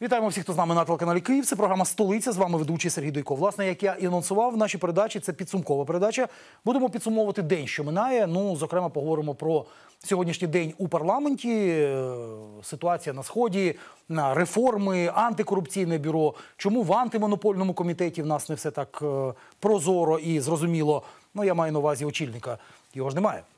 Вітаємо всіх, хто з нами на телеканалі Київ. Це програма «Столиця». З вами ведучий Сергій Дойко. Власне, як я і анонсував, в нашій передачі це підсумкова передача. Будемо підсумовувати день, що минає. Ну, зокрема, поговоримо про сьогоднішній день у парламенті, ситуація на Сході, реформи, антикорупційне бюро. Чому в антимонопольному комітеті в нас не все так прозоро і зрозуміло? Ну, я маю на увазі очільника. Його ж немає.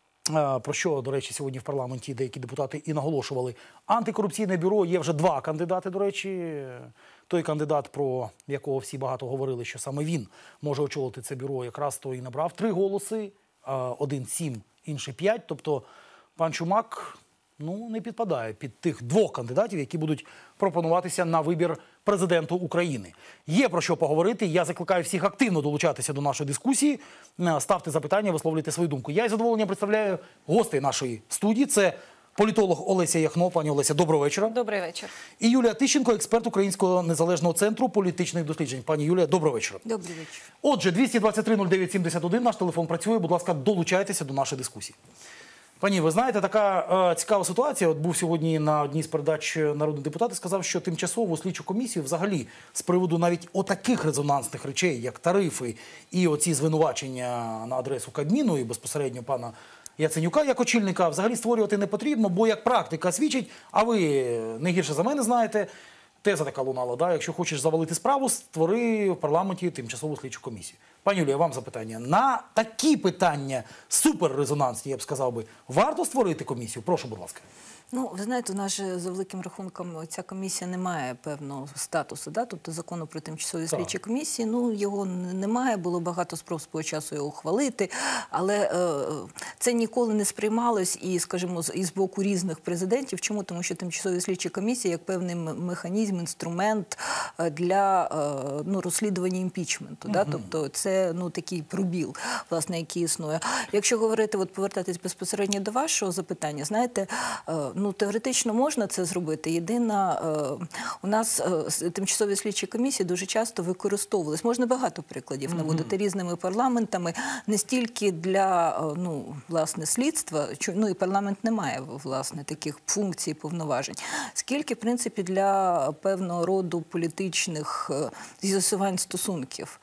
Про що, до речі, сьогодні в парламенті деякі депутати і наголошували. Антикорупційне бюро, є вже два кандидати, до речі. Той кандидат, про якого всі багато говорили, що саме він може очолити це бюро, якраз то і набрав 3 голоси. Один 7, інший 5. Тобто пан Чумак не підпадає під тих 2 кандидатів, які будуть пропонуватися на вибір президенту України. Є про що поговорити. Я закликаю всіх активно долучатися до нашої дискусії. Ставте запитання, висловлюйте свою думку. Я із задоволенням представляю гостей нашої студії. Це політолог Олеся Яхно. Пані Олеся, доброго вечора. Добрий вечір. І Юлія Тищенко, експерт Українського незалежного центру політичних досліджень. Пані Юлія, доброго вечора. Добрий вечір. Отже, 223-09-71, наш телефон працює. Будь ласка, долучайтеся до нашої дискусії. Пані, ви знаєте, така цікава ситуація. От був сьогодні на одній з передач народний депутат і сказав, що тимчасову слідчу комісію взагалі з приводу навіть отаких резонансних речей, як тарифи і оці звинувачення на адресу Кабміну і безпосередньо пана Яценюка як очільника, взагалі створювати не потрібно, бо як практика свідчить, а ви не гірше за мене знаєте, теза така лунала, да? Якщо хочеш завалити справу, створи в парламенті тимчасову слідчу комісію. Пані Юлія, вам запитання. На такі питання суперрезонансні, я б сказав би, варто створити комісію? Прошу, будь ласка. Ну, ви знаєте, у нас же, за великим рахунком, ця комісія не має певного статусу, да? Тобто закону про тимчасові слідчі комісії, його немає, було багато спроб свого часу його ухвалити, але це ніколи не сприймалось і, скажімо, з боку різних президентів. Чому? Тому що тимчасові слідчі комісії як певний механізм, інструмент для розслідування імпічменту, да? Тобто це такий пробіл, власне, який існує. Якщо говорити, повертатись безпосередньо до вашого запитання, знаєте, теоретично можна це зробити. Єдине, у нас тимчасові слідчі комісії дуже часто використовувались. Можна багато прикладів наводити різними парламентами. Не стільки для, власне, слідства, і парламент не має, власне, таких функцій, повноважень, скільки, в принципі, для певного роду політичних з'ясувань стосунків.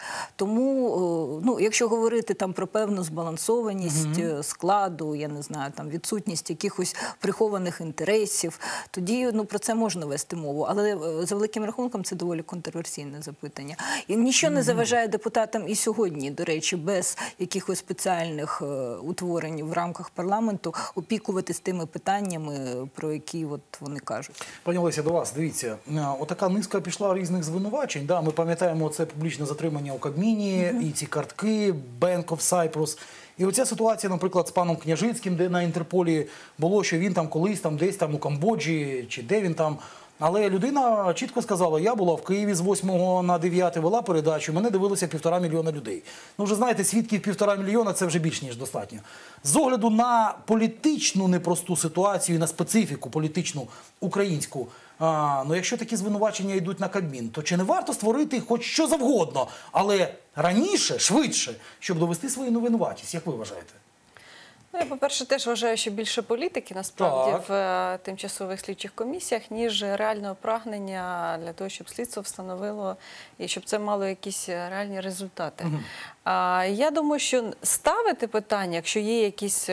Тому, якщо говорити там про певну збалансованість складу, я не знаю, там відсутність якихось прихованих інтересів, тоді про це можна вести мову. Але за великим рахунком це доволі контроверсійне запитання. І нічого не заважає депутатам і сьогодні, до речі, без якихось спеціальних утворень в рамках парламенту опікуватись тими питаннями, про які вони кажуть. Пані Олеся, до вас, дивіться, отака низка пішла різних звинувачень. Да? Ми пам'ятаємо це публічне затримання у Кабміні, і ці картки, Bank of Cyprus. І оця ситуація, наприклад, з паном Княжицьким, де на Інтерполі було, що він там колись десь у Камбоджі, чи де він там. Але людина чітко сказала, я була в Києві з 8 на 9, вела передачу, мене дивилося 1,5 мільйона людей. Ну, вже знаєте, свідків 1,5 мільйона – це вже більш ніж достатньо. З огляду на політичну непросту ситуацію, на специфіку політичну українську, якщо такі звинувачення йдуть на Кабмін, то чи не варто створити хоч що завгодно, але раніше, швидше, щоб довести свою невинуватість? Як ви вважаєте? Я, по-перше, теж вважаю, що більше політики, насправді, в тимчасових слідчих комісіях, ніж реального прагнення для того, щоб слідство встановило і щоб це мало якісь реальні результати. Я думаю, що ставити питання, якщо є якісь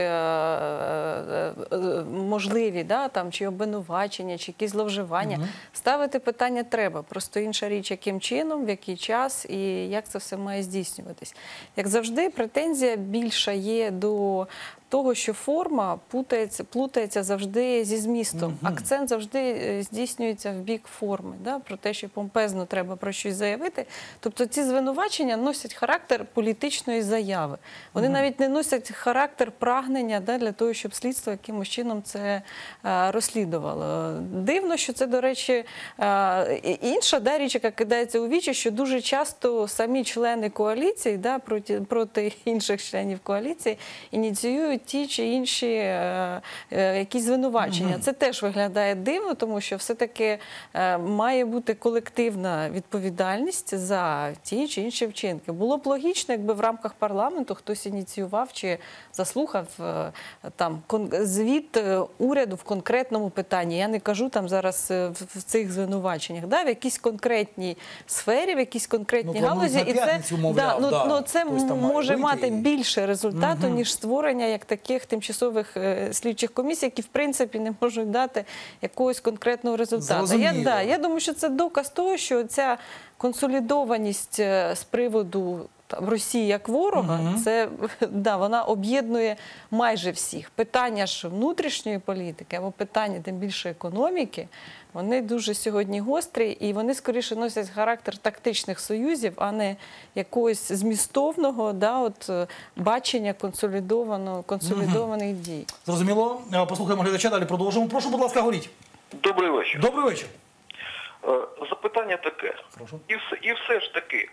можливі, чи обвинувачення, чи якісь зловживання, ставити питання треба. Просто інша річ, яким чином, в який час і як це все має здійснюватись. Як завжди, претензія більша є до того, що форма плутається завжди зі змістом. Акцент завжди здійснюється в бік форми, про те, що помпезно треба про щось заявити. Тобто ці звинувачення носять характер політичної заяви. Вони навіть не носять характер прагнення для того, щоб слідство якимось чином це розслідувало. Дивно, що це, до речі, інша річ, яка кидається у вічі, що дуже часто самі члени коаліції проти інших членів коаліції ініціюють ті чи інші якісь звинувачення. Це теж виглядає дивно, тому що все-таки має бути колективна відповідальність за ті чи інші вчинки. Було б логічно, якби в рамках парламенту хтось ініціював чи заслухав звіт уряду в конкретному питанні. Я не кажу там зараз в цих звинуваченнях, да, в якійсь конкретній сфері, в якійсь конкретній планують галузі. на п'ятницю, мовляв, Це хтось там має може вийти мати і- більше результату, ніж створення як таких тимчасових слідчих комісій, які в принципі не можуть дати якогось конкретного результату. Зрозуміло. Я думаю, що це доказ того, що ця консолідованість з приводу Росії як ворога, вона об'єднує майже всіх. Питання ж внутрішньої політики або питання тим більше економіки, вони дуже сьогодні гострі і вони скоріше носять характер тактичних союзів, а не якогось змістовного бачення консолідованих дій. Зрозуміло. Послухаємо глядача, далі продовжимо. Прошу, будь ласка, говоріть. Добрий вечір. Добрий вечір. Запитання таке. Прошу. І все ж таки,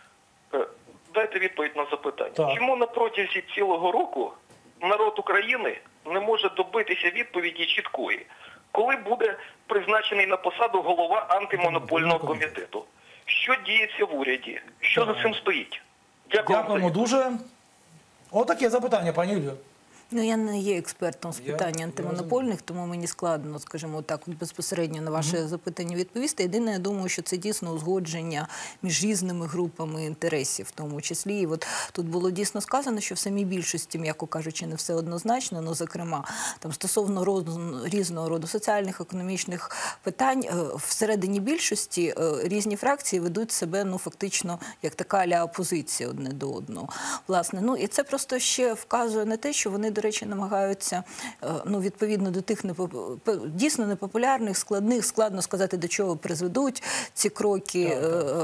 дайте відповідь на запитання. Так. Чому на протязі цілого року народ України не може добитися відповіді чіткої? Коли буде призначений на посаду голова антимонопольного комітету? Що діється в уряді? Що за цим стоїть? Дякуємо дуже. Отаке запитання, пані Юлію. Ну, я не є експертом з Я питань антимонопольних, тому мені складно, скажімо так, безпосередньо на ваше запитання відповісти. Єдине, я думаю, що це дійсно узгодження між різними групами інтересів, в тому числі. І от тут було дійсно сказано, що в самій більшості, м'яко кажучи, не все однозначно, ну, зокрема, там стосовно різного роду соціальних, економічних питань, всередині більшості різні фракції ведуть себе, ну, фактично, як така а-ля опозиція одне до одного. Власне, ну, і це просто ще вказує на те, що вони, до речі, намагаються, ну, відповідно до тих дійсно непопулярних, складних, складно сказати, до чого призведуть ці кроки,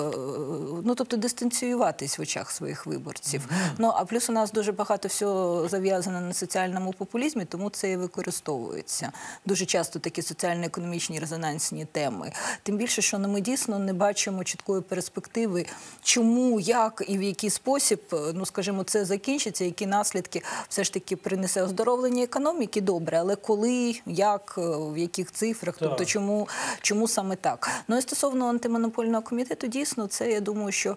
ну, тобто дистанціюватись в очах своїх виборців. Ну, а плюс у нас дуже багато всього зав'язано на соціальному популізмі, тому це і використовується. Дуже часто такі соціально-економічні резонансні теми. Тим більше, що ми дійсно не бачимо чіткої перспективи, чому, як і в який спосіб, ну, скажімо, це закінчиться, які наслідки все ж таки принесе оздоровлення економіки, добре, але коли, як, в яких цифрах, тобто чому саме так. Ну і стосовно антимонопольного комітету, дійсно, це, я думаю, що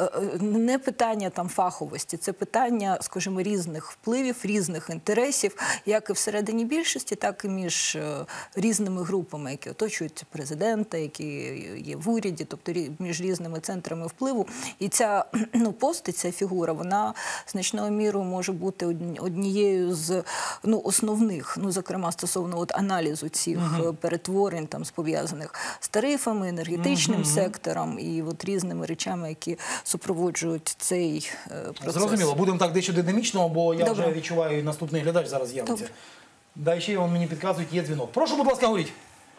не питання там фаховості, це питання, скажімо, різних впливів, різних інтересів, як і всередині більшості, так і між різними групами, які оточують президента, які є в уряді, тобто між різними центрами впливу. І ця, ну, постать, ця фігура, вона значною мірою може бути однією з, ну, основних, ну, зокрема, стосовно от аналізу цих перетворень, там, пов'язаних з тарифами, енергетичним сектором і от різними речами, які супроводжують цей процес. Зрозуміло. Будемо так дещо динамічно, бо я Добре. вже відчуваю, наступний глядач зараз з'явиться. Добре. Далі ще мені підказують, є дзвінок. Прошу, будь ласка, говоріть.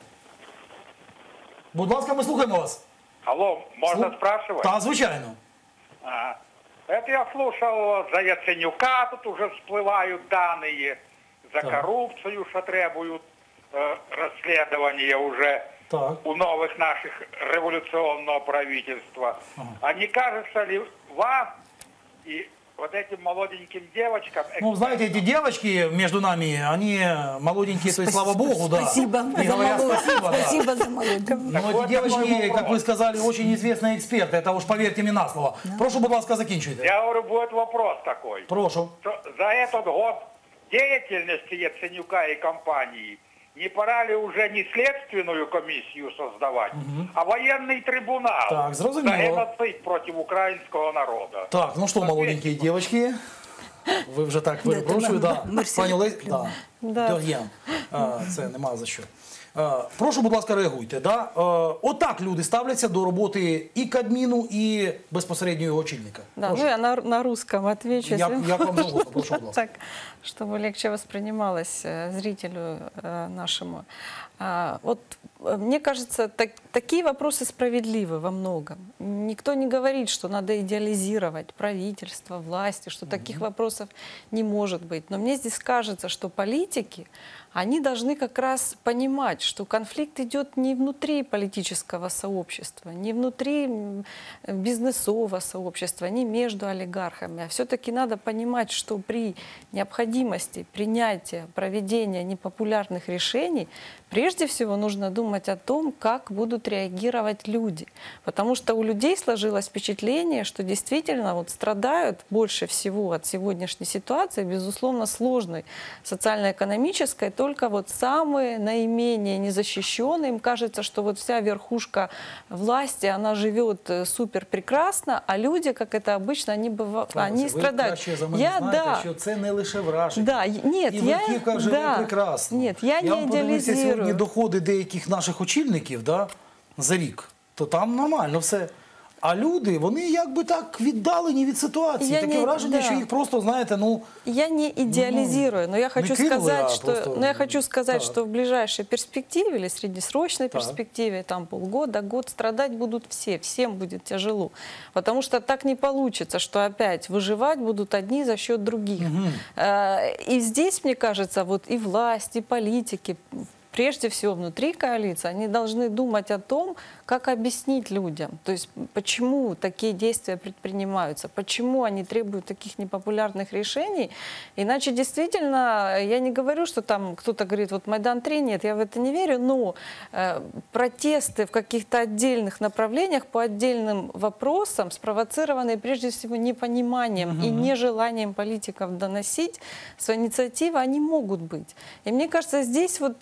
Будь ласка, ми слухаємо вас. Алло, можно спрашивать? Так, звичайно. Ага. Это я слушал за Яценюка, тут уже всплывают данные, за Так. коррупцию, что требуют расследования уже Так. у новых наших революционного правительства. А не кажется ли вам и вот этим молоденьким девочкам... Ну, знаете, эти девочки между нами, они молоденькие, то есть, слава богу, да. Спасибо И за говорят молодость. спасибо, да. Спасибо за молодость. Но эти вот девочки, такой как вы вопрос. сказали, очень известные эксперты. Это уж поверьте мне на слово. Прошу, будь ласка, закінчуйте. Я говорю, будет вопрос такой. Прошу. Что за этот год деятельности Яценюка и компании не пора ли уже не следственную комиссию создавать, а военный трибунал Так, за зрозуміло. геноцид против украинского народа? Так, ну що, молоденькі девочки, ви вже так перепрошую, Да, да. мерсі. Пані Олесь, да. Да. Дор'єн. Це нема за що. Прошу, будь ласка, реагуйте. Да? Отак люди ставляться до роботи і Кабміну, і безпосередньо його очільника. Да, Прошу. ну я на русском отвечу. Як если вам можно. завгодно, прошу, будь ласка. Так, чтобы легче воспринималось зрителю нашему. Вот мне кажется, такие вопросы справедливы во многом. Никто не говорит, что надо идеализировать правительство, власти, что таких вопросов не может быть. Но мне здесь кажется, что политики, они должны как раз понимать, что конфликт идет не внутри политического сообщества, не внутри бизнесового сообщества, не между олигархами, а все-таки надо понимать, что при необходимости принятия, проведения непопулярных решений, прежде всего нужно думать думать о том, как будут реагировать люди. Потому что у людей сложилось впечатление, что действительно вот страдают больше всего от сегодняшней ситуации, безусловно, сложной социально-экономической, только вот самые наименее незащищенные. Им кажется, что вот вся верхушка власти, она живет супер прекрасно, а люди, как это обычно, они страдают. Знаєте, що це не лише враження. Да, нет, і верхівка живе прекрасно. Нет, я не вам подивився сьогодні идеализирую. доходи деяких наших очільників, да, за рік, то там нормально все. А люди, вони якби так віддалені від ситуації. Я Таке не- враження, да. що їх просто, знаєте, ну... Я не идеализирую, но я хочу не кинула, сказать, а что, просто- но я хочу сказать, Так. что в ближайшей перспективе или среднесрочной Так. перспективе, там полгода, год, страдать будут все, всем будет тяжело. Потому что так не получится, что опять выживать будут одни за счет других. И здесь, мне кажется, вот и власть, и политики, прежде всего внутри коалиции, они должны думать о том, как объяснить людям, то есть почему такие действия предпринимаются, почему они требуют таких непопулярных решений. Иначе действительно, я не говорю, что там кто-то говорит, вот Майдан-3, нет, я в это не верю, но протесты в каких-то отдельных направлениях по отдельным вопросам, спровоцированные прежде всего непониманием и нежеланием политиков доносить свои инициативы, они могут быть. И мне кажется, здесь вот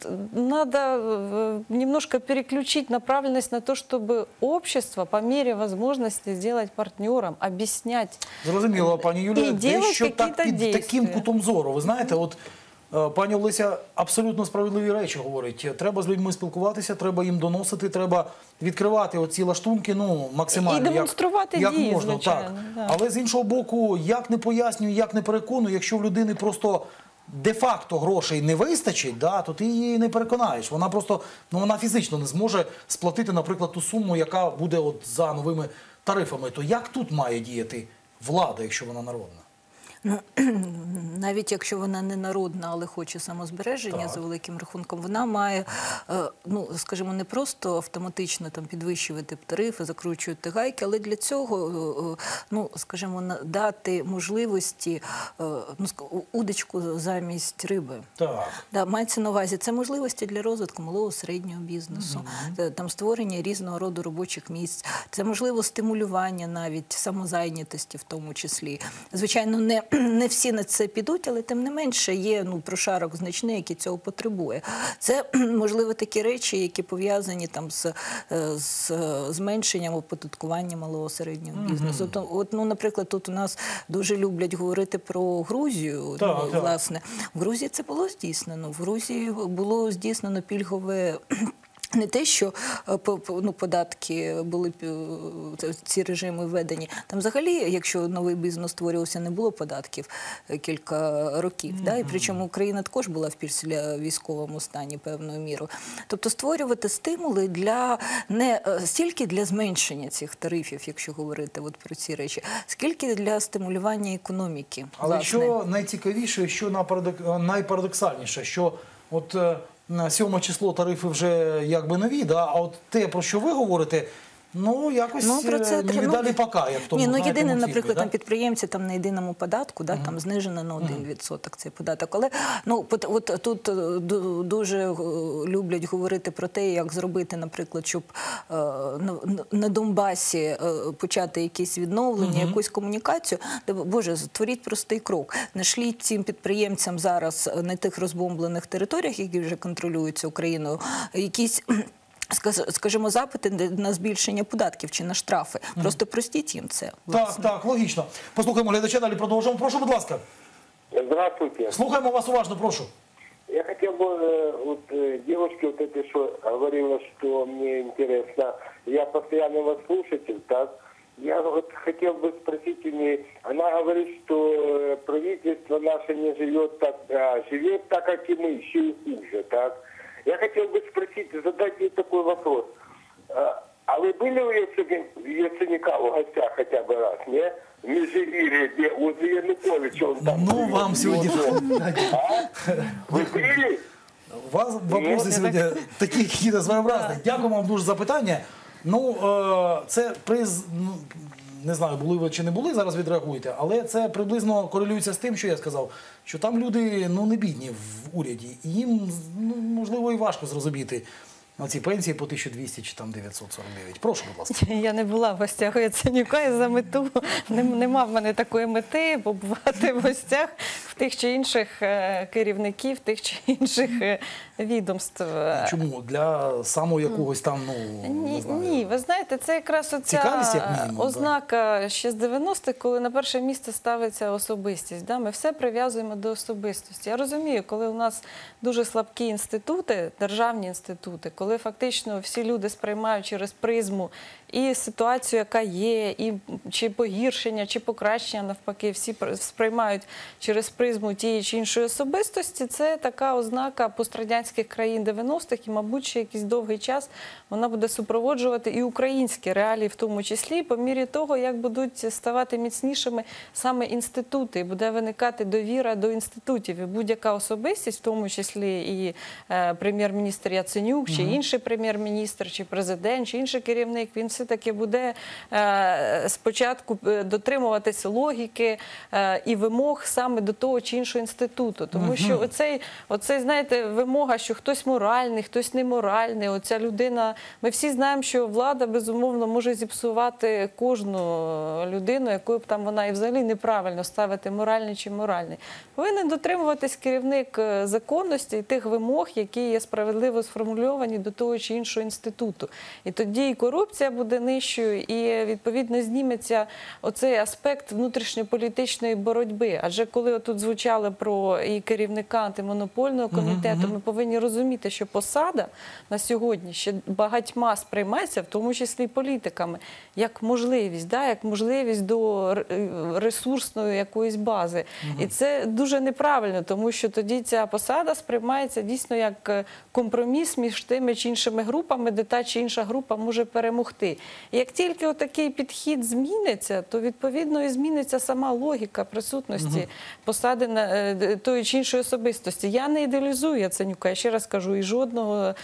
надо немножко переключить направленность на то, чтобы общество по мере возможности сделать партнером, объяснять. Зрозуміло, пані І Юлія, делать дещо так какие-то під действия. таким кутом зору. Ви знаєте, от пані Олеся абсолютно справедливі речі говорить. Треба з людьми спілкуватися, треба їм доносити, треба відкривати оці лаштунки, ну, максимально. І демонструвати як дії, можна, звичайно, так. да. Але з іншого боку, як не пояснюю, як не переконую, якщо в людини просто де-факто грошей не вистачить, да, то ти її не переконаєш. Вона просто, ну, вона фізично не зможе сплатити, наприклад, ту суму, яка буде от за новими тарифами. То як тут має діяти влада, якщо вона народна? Ну, навіть якщо вона не народна, але хоче самозбереження, Так. за великим рахунком, вона має, ну, скажімо, не просто автоматично там підвищувати тарифи, закручувати гайки, але для цього, ну, скажімо, дати можливості, ну, удочку замість риби. Так. Да, мається на увазі, це можливості для розвитку малого середнього бізнесу, там створення різного роду робочих місць, це можливо стимулювання навіть самозайнятості в тому числі. Звичайно, не всі на це підуть, але тим не менше є, ну, прошарок значний, який цього потребує. Це, можливо, такі речі, які пов'язані там з зменшенням оподаткування малого середнього бізнесу. От, ну, наприклад, тут у нас дуже люблять говорити про Грузію. Так, Ну, так. власне, в Грузії це було здійснено. В Грузії було здійснено пільгове. Не те, що ну, податки були, ці режими введені. Там взагалі, якщо новий бізнес створювався, не було податків кілька років. Да? І причому Україна також була в післявійськовому стані певною мірою. Тобто створювати стимули для не стільки для зменшення цих тарифів, якщо говорити от про ці речі, скільки для стимулювання економіки. Але власне. що найцікавіше, що найпарадоксальніше, що от на 7 число тарифи вже якби нові, да? А от те, про що ви говорите, ну якось про це не віддалі пока, як в тому, Ні, ну знаєте, єдине, мультфільмі, наприклад, да? там підприємці там на єдиному податку, да, там знижено на 1% цей податок. Але ну от тут дуже люблять говорити про те, як зробити, наприклад, щоб на Донбасі почати якісь відновлення, якусь комунікацію. Боже, створіть простий крок. Нашліть цим підприємцям зараз на тих розбомблених територіях, які вже контролюються Україною, якісь, скажімо, запити на збільшення податків чи на штрафи. Просто простіть їм це. Так, так, логічно. Послухаємо глядача, далі продовжимо. Прошу, будь ласка. Здравствуйте. Слухаємо вас уважно, прошу. Я хотел бы, вот девушке вот этой, что говорила, что мне интересно, я постоянно вас слушатель, так? Я вот хотел бы спросить у нее, она говорит, что правительство наше не живет так, живет так, как и мы, еще и хуже, так? Я хотел бы спросить, задать ей такой вопрос. А вы были у Яценюка в гостях хотя бы раз, не? В Межигирье, где возле Януковича он там... Ну, вам сьогодні... Вы были? У вас вопроси сьогодні такі якісь своєобразні. Дякую вам дуже за питання. Ну, це не знаю, були ви чи не були, зараз відреагуєте, але це приблизно корелюється з тим, що я сказав, що там люди, ну, не бідні в уряді. І їм, ну, можливо, і важко зрозуміти, на ці пенсії по 1200 чи там 949. Прошу, будь ласка. Я не була в гостях у Яценюка і за мету нема в мене такої мети побувати в гостях в тих чи інших керівників, тих чи інших відомств. Чому? Для самого якогось там, ну, не знаю. Ні, ви знаєте, це якраз Цікавість, як оця мінімум, ознака ще з 90-х, коли на перше місце ставиться особистість. Да? Ми все прив'язуємо до особистості. Я розумію, коли у нас дуже слабкі інститути, державні інститути, коли фактично всі люди сприймають через призму і ситуацію, яка є, і чи погіршення, чи покращення, навпаки, всі сприймають через призму тієї чи іншої особистості, це така ознака пострадянських країн 90-х, і, мабуть, ще якийсь довгий час вона буде супроводжувати і українські реалії, в тому числі, по мірі того, як будуть ставати міцнішими саме інститути, і буде виникати довіра до інститутів. І будь-яка особистість, в тому числі і прем'єр-міністр Яценюк, чи інший прем'єр-міністр, чи президент, чи інший керівник, він все-таки буде спочатку дотримуватися логіки і вимог саме до того чи іншого інституту. Тому що оцей, знаєте, вимога, що хтось моральний, хтось неморальний, оця людина, ми всі знаємо, що влада, безумовно, може зіпсувати кожну людину, якою б там вона і взагалі неправильно ставити, моральний чи моральний. Повинен дотримуватись керівник законності і тих вимог, які є справедливо сформульовані до того чи іншого інституту. І тоді і корупція буде нижчою, і, відповідно, зніметься оцей аспект внутрішньополітичної боротьби. Адже коли тут звучало про і керівника антимонопольного комітету, ми повинні розуміти, що посада на сьогодні ще багатьма сприймається, в тому числі політиками, як можливість, да, як можливість до ресурсної якоїсь бази. І це дуже неправильно, тому що тоді ця посада сприймається дійсно як компроміс між тими чи іншими групами, де та чи інша група може перемогти. І як тільки отакий підхід зміниться, то відповідно і зміниться сама логіка присутності посади на тої чи іншої особистості. Я не ідеалізую Яценюка, я ще раз кажу, і жодного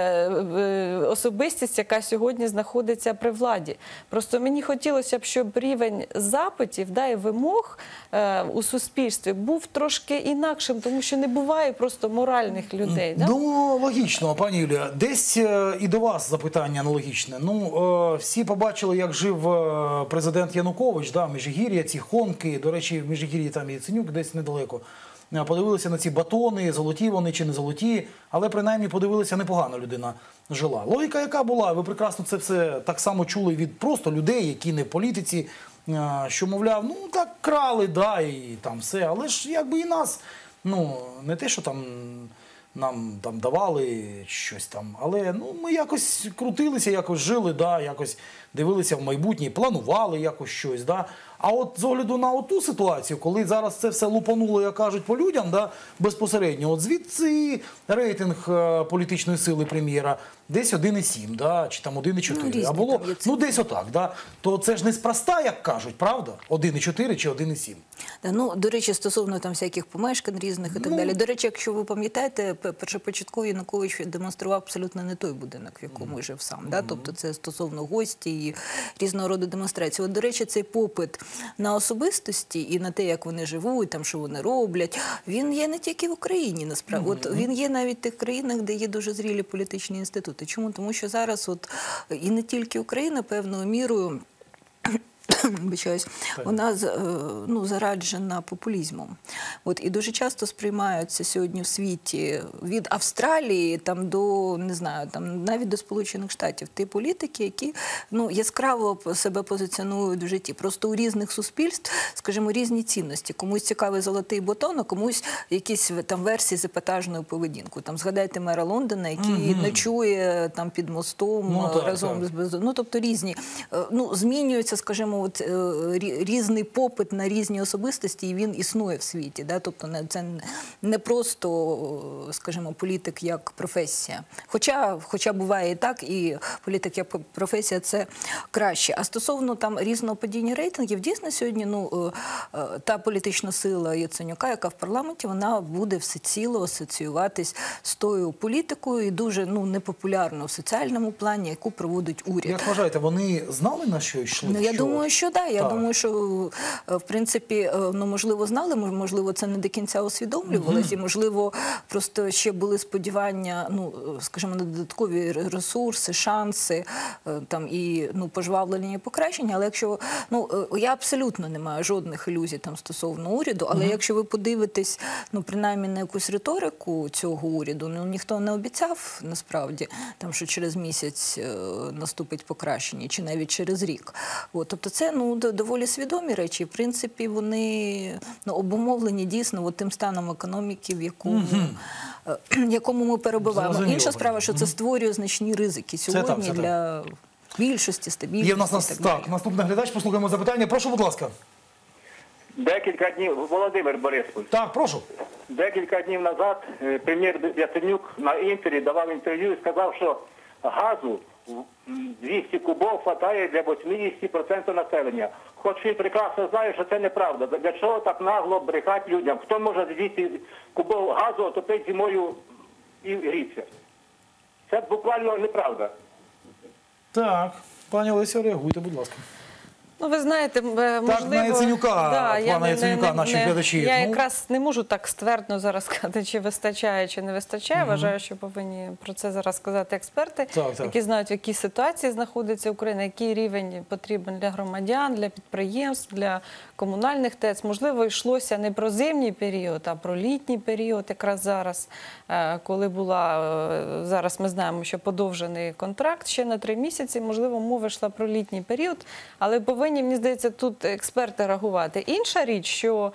особистість, яка сьогодні знаходиться при владі. Просто мені хотілося б, щоб рівень запитів, да, і вимог у суспільстві був трошки інакшим, тому що не буває просто моральних людей. Да? Ну, логічно, пані Юлія. Десь і до вас запитання аналогічне. Ну, всі побачили, як жив президент Янукович, да, Межигір'я, ці хонки. До речі, в Межигір'ї там Яценюк десь недалеко. Подивилися на ці батони, золоті вони чи не золоті, але принаймні подивилися, непогано людина жила. Логіка яка була? Ви прекрасно це все так само чули від просто людей, які не в політиці, що, мовляв, ну так крали, да, і там все, але ж якби і нас, ну, не те, що там нам там давали щось там, але ну, ми якось крутилися, якось жили, да, якось дивилися в майбутнє, планували якось щось, да. А от з огляду на оту ситуацію, коли зараз це все лупануло, як кажуть, по людям, да, безпосередньо, от звідси рейтинг політичної сили прем'єра десь 1,7, да, чи там 1,4, а було, ну десь отак, да, то це ж неспроста, як кажуть, правда? 1,4 чи 1,7. Да, ну, до речі, стосовно там всяких помешкань різних і так далі. До речі, якщо ви пам'ятаєте, першопочатково Янукович демонстрував абсолютно не той будинок, в якому жив сам. Да? Тобто це стосовно гості і різного роду демонстрацій. От, до речі, цей попит на особистості і на те, як вони живуть, там, що вони роблять, він є не тільки в Україні, насправді. От він є навіть в тих країнах, де є дуже зрілі політичні інститути. Чому? Тому що зараз от і не тільки Україна певною мірою вона ну, зараджена популізмом. От, і дуже часто сприймаються сьогодні в світі від Австралії там, до, не знаю, там, навіть до Сполучених Штатів ті політики, які ну, яскраво себе позиціонують в житті. Просто у різних суспільств, скажімо, різні цінності. Комусь цікавий золотий батон, а комусь якісь там версії з епатажною поведінкою. Там, згадайте мера Лондона, який ночує там, під мостом разом з бездомними. Ну, тобто різні. Ну, змінюється, скажімо, от, різний попит на різні особистості, і він існує в світі. Да? Тобто це не просто, скажімо, політик як професія. Хоча буває і так, і політик як професія – це краще. А стосовно там різного падіння рейтингів, дійсно сьогодні ну, та політична сила Яценюка, яка в парламенті, вона буде всеціло асоціюватись з тою політикою і дуже ну, непопулярно в соціальному плані, яку проводить уряд. Як вважаєте, вони знали, на що йшли? Ну, я думаю, думаю, що да. Я думаю, що в принципі, ну можливо, знали, можливо, це не до кінця усвідомлювалося, і можливо, просто ще були сподівання, ну скажімо, на додаткові ресурси, шанси, там і ну пожвавлення і покращення. Але якщо я абсолютно не маю жодних ілюзій там стосовно уряду, але якщо ви подивитесь, ну принаймні на якусь риторику цього уряду, ну ніхто не обіцяв насправді там, що через місяць наступить покращення, чи навіть через рік. Тобто це доволі свідомі речі. В принципі, вони обумовлені дійсно тим станом економіки, в якому ми перебуваємо. Зрозуміло. Інша справа, що це створює значні ризики сьогодні для більшості, стабільності. Є в нас наступний глядач, послухаємо запитання. Прошу, будь ласка. Декілька днів, Володимир Борисович, Так, прошу. декілька днів назад прем'єр Яценюк на Інтері давав інтерв'ю і сказав, що газу 200 кубов хватає для 80% населення. Хоч він прекрасно знає, що це неправда. Для чого так нагло брехати людям? Хто може 200 кубов газу отопити зимою і грітися? Це буквально неправда. Так, пані Олесю, реагуйте, будь ласка. Ну, ви знаєте, можливо... на Яценюка, я пана Яценюка, наші глядачі. Я якраз не можу так ствердно зараз сказати, чи вистачає, чи не вистачає. Вважаю, що повинні про це зараз сказати експерти, які знають, в якій ситуації знаходиться Україна, який рівень потрібен для громадян, для підприємств, для комунальних ТЕЦ. Можливо, йшлося не про зимній період, а про літній період якраз зараз, коли зараз ми знаємо, що подовжений контракт ще на 3 місяці. Можливо, мова йшла про літній період, але повинні, мені здається, тут експерти реагувати. Інша річ, що,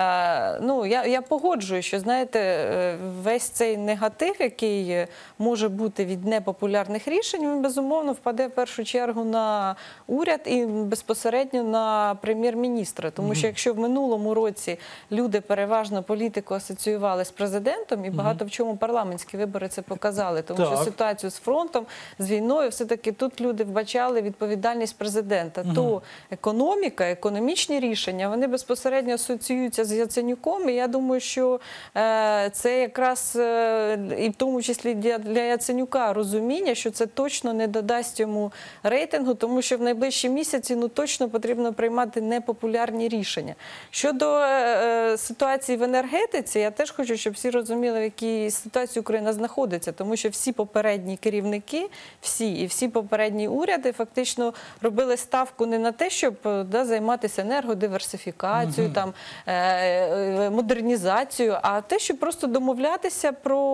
я погоджую, що, знаєте, весь цей негатив, який може бути від непопулярних рішень, він, безумовно, впаде в першу чергу на уряд і безпосередньо на прем'єр-міністра. Тому що якщо в минулому році люди переважно політику асоціювали з президентом, і багато в чому парламентські вибори це показали, тому що ситуацію з фронтом, з війною, все-таки тут люди вбачали відповідальність президента, то економіка, економічні рішення, вони безпосередньо асоціюються з Яценюком, і я думаю, що це якраз і в тому числі для Яценюка розуміння, що це точно не додасть йому рейтингу, тому що в найближчі місяці точно потрібно приймати непопулярні рішення. Щодо ситуації в енергетиці, я теж хочу, щоб всі розуміли, в якій ситуації Україна знаходиться, тому що всі попередні керівники, всі попередні уряди фактично робили ставку не на те, щоб займатися енергодиверсифікацією, модернізацією, а те, щоб просто домовлятись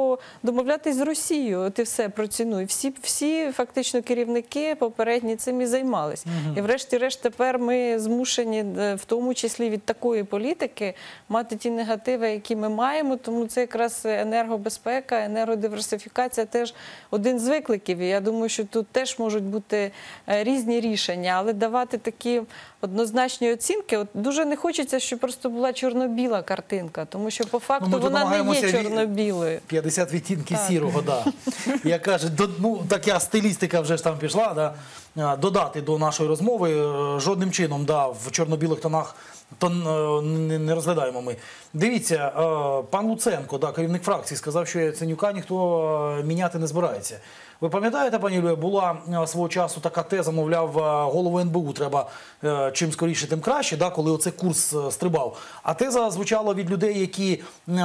з Росією, от і все про ціну. І всі фактично керівники попередні цим і займались. І врешті-решт тепер ми змушені, в тому числі від такої політики, мати ті негативи, які ми маємо, тому це якраз енергобезпека, енергодиверсифікація теж один з викликів. І я думаю, що тут теж можуть бути різні рішення, але давати такі однозначні оцінки, от дуже не хочеться, щоб просто була чорно-біла картинка, тому що по факту вона не є чорно-білою. 50 відтінків сірого, да. Я кажу, така стилістика вже ж там пішла, додати до нашої розмови жодним чином, в чорно-білих тонах то не розглядаємо ми. Дивіться, пан Луценко, керівник фракції, сказав, що Яценюка ніхто міняти не збирається. Ви пам'ятаєте, пані Юлія, була свого часу така теза, мовляв, голову НБУ треба чим скоріше, тим краще, коли оцей курс стрибав. А теза звучала від людей, які,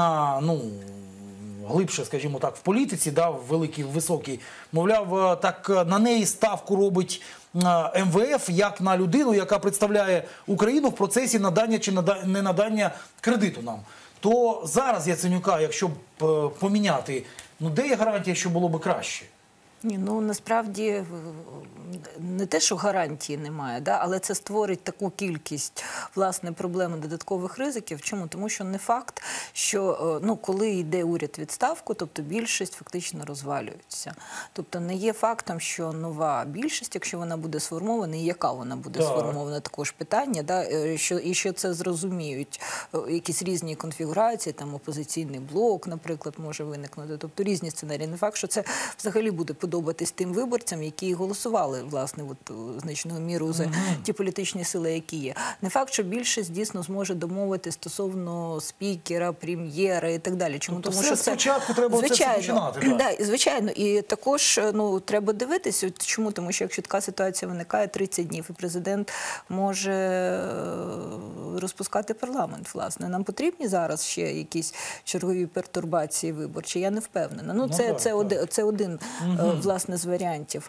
глибше, скажімо так, в політиці, великій, високій, мовляв, так на неї ставку робить МВФ як на людину, яка представляє Україну в процесі надання чи ненадання кредиту нам. То зараз Яценюка, якщо поміняти, де є гарантія, що було б краще? Ні, насправді не те, що гарантії немає, але це створить таку кількість, власне, проблем і додаткових ризиків. Чому? Тому що не факт, що коли йде уряд відставку, тобто більшість фактично розвалюється. Тобто не є фактом, що нова більшість, якщо вона буде сформована, і яка вона буде сформована, також питання, і що це зрозуміють якісь різні конфігурації, там опозиційний блок, наприклад, може виникнути, тобто різні сценарії. Не факт, що це взагалі буде подобатися подобатись тим виборцям, які голосували, власне, значною мірою за ті політичні сили, які є. Не факт, що більшість дійсно зможе домовити стосовно спікера, прем'єра і так далі. Чому? Тобто Тому що спочатку треба це починати. Да, звичайно. І також треба дивитися, чому? Тому що якщо така ситуація виникає 30 днів, і президент може розпускати парламент, власне. Нам потрібні зараз ще якісь чергові пертурбації виборчі? Я не впевнена. Це один, власне, з варіантів.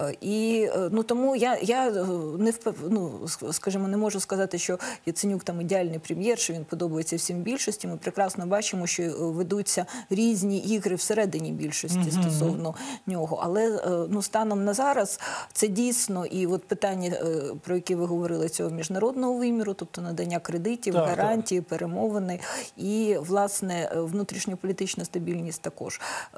І тому я не скажімо, не можу сказати, що Яценюк там ідеальний прем'єр, що він подобається всім більшості. Ми прекрасно бачимо, що ведуться різні ігри всередині більшості стосовно нього. Але станом на зараз це дійсно і от питання, про які ви говорили, цього міжнародного виміру, тобто надання кредитів, гарантії, перемовини і, власне, внутрішньополітична стабільність також.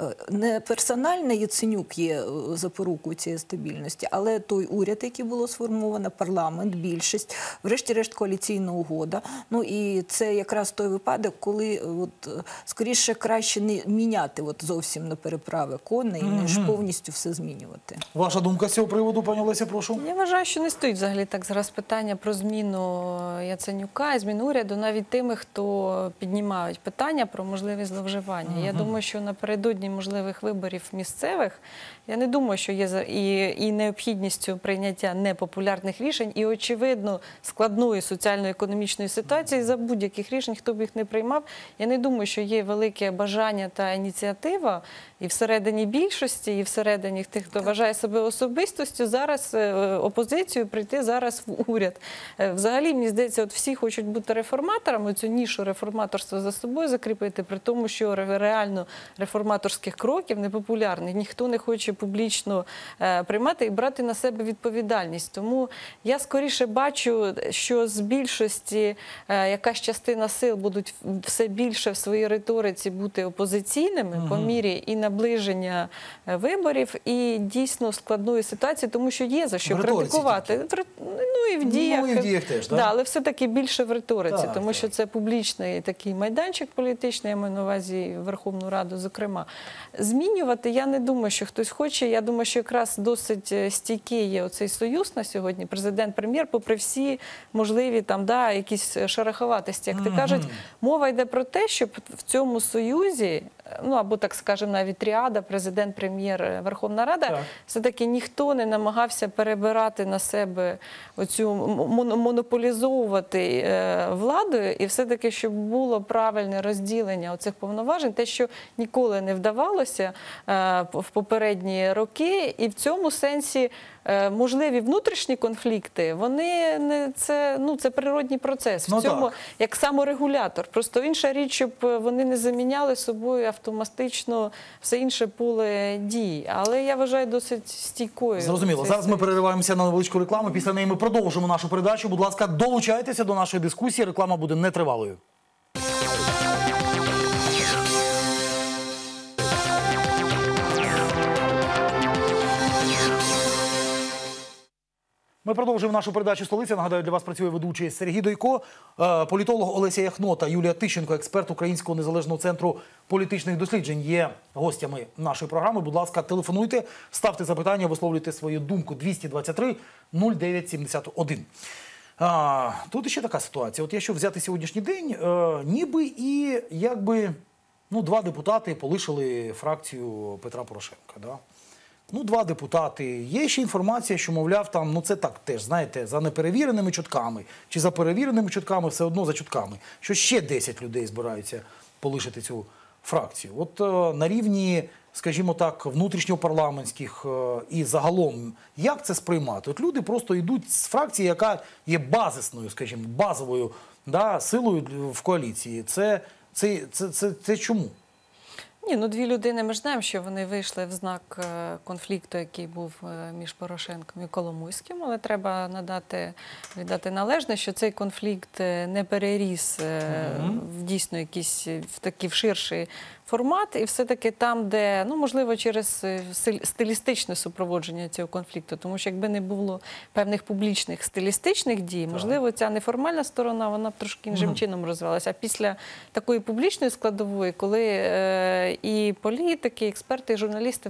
Не персонально Яценюк є запорукою цієї стабільності, але той уряд, який було сформовано, парламент, більшість, врешті-решт коаліційна угода. І це якраз той випадок, коли скоріше краще не міняти зовсім на переправи коней, ніж повністю все змінювати. Ваша думка з цього приводу, пані Олеся, прошу? Я вважаю, що не стоїть взагалі так зараз питання про зміну Яценюка і зміну уряду навіть тими, хто піднімають питання про можливі зловживання. Я думаю, що напередодні можливих виборів місцевих, я не думаю, що є і необхідністю прийняття непопулярних рішень, і, очевидно, складної соціально-економічної ситуації за будь-яких рішень, хто б їх не приймав. Я не думаю, що є велике бажання та ініціатива і всередині більшості, і всередині тих, хто вважає себе особистостю, зараз опозицію прийти зараз в уряд. Взагалі, мені здається, всі хочуть бути реформаторами, цю нішу реформаторства за собою закріпити, при тому, що реально реформаторських кроків непопулярних ніхто не хоче публічно приймати і брати на себе відповідальність. Тому я скоріше бачу, що з більшості якась частина сил будуть все більше в своїй риториці бути опозиційними по мірі і наближення виборів, і дійсно складної ситуації, тому що є за що критикувати. І в діях теж, так? Да, але все-таки більше в риториці, тому що це публічний такий майданчик політичний, я маю на увазі Верховну Раду, зокрема. Змінювати я не думаю, що хтось хоче. Я думаю, що якраз досить стійкий є оцей союз на сьогодні, президент-прем'єр, попри всі можливі якісь шероховатості. Як ти кажуть, мова йде про те, щоб в цьому союзі, або, так скажемо, навіть тріада, президент, прем'єр, Верховна Рада, все-таки ніхто не намагався перебирати на себе оцю, монополізовувати владу, і все-таки, щоб було правильне розділення оцих повноважень, те, що ніколи не вдавалося в попередні роки, і в цьому сенсі можливі внутрішні конфлікти, вони це природній процес. В цьому як саморегулятор. Просто інша річ, щоб вони не заміняли собою автоматично все інше поле дій. Але я вважаю досить стійкою. Зрозуміло. Зараз ми перериваємося на невеличку рекламу. Після неї ми продовжимо нашу передачу. Будь ласка, долучайтеся до нашої дискусії. Реклама буде нетривалою. Ми продовжуємо нашу передачу «Столиця». Нагадаю, для вас працює ведучий Сергій Дойко, політолог Олеся Яхнота, Юлія Тищенко, експерт Українського незалежного центру політичних досліджень, є гостями нашої програми. Будь ласка, телефонуйте, ставте запитання, висловлюйте свою думку. 223-09-71. Тут ще така ситуація. От якщо взяти сьогоднішній день, ніби і два депутати полишили фракцію Петра Порошенка, да? Два депутати. Є ще інформація, що, мовляв, це так теж, знаєте, за неперевіреними чутками, чи за перевіреними чутками, все одно за чутками, що ще 10 людей збираються полишити цю фракцію. От на рівні, скажімо так, внутрішньопарламентських і загалом, як це сприймати? От люди просто йдуть з фракції, яка є базисною, скажімо, базовою силою в коаліції. Це чому? Дві людини, ми ж знаємо, що вони вийшли в знак конфлікту, який був між Порошенком і Коломойським, але треба віддати належне, що цей конфлікт не переріс в дійсно якийсь в такий ширший формат, і все-таки там, де, ну, можливо, через стилістичне супроводження цього конфлікту, тому що якби не було певних публічних стилістичних дій, можливо, ця неформальна сторона, вона б трошки іншим чином розвивалася. А після такої публічної складової, коли і політики, і експерти, і журналісти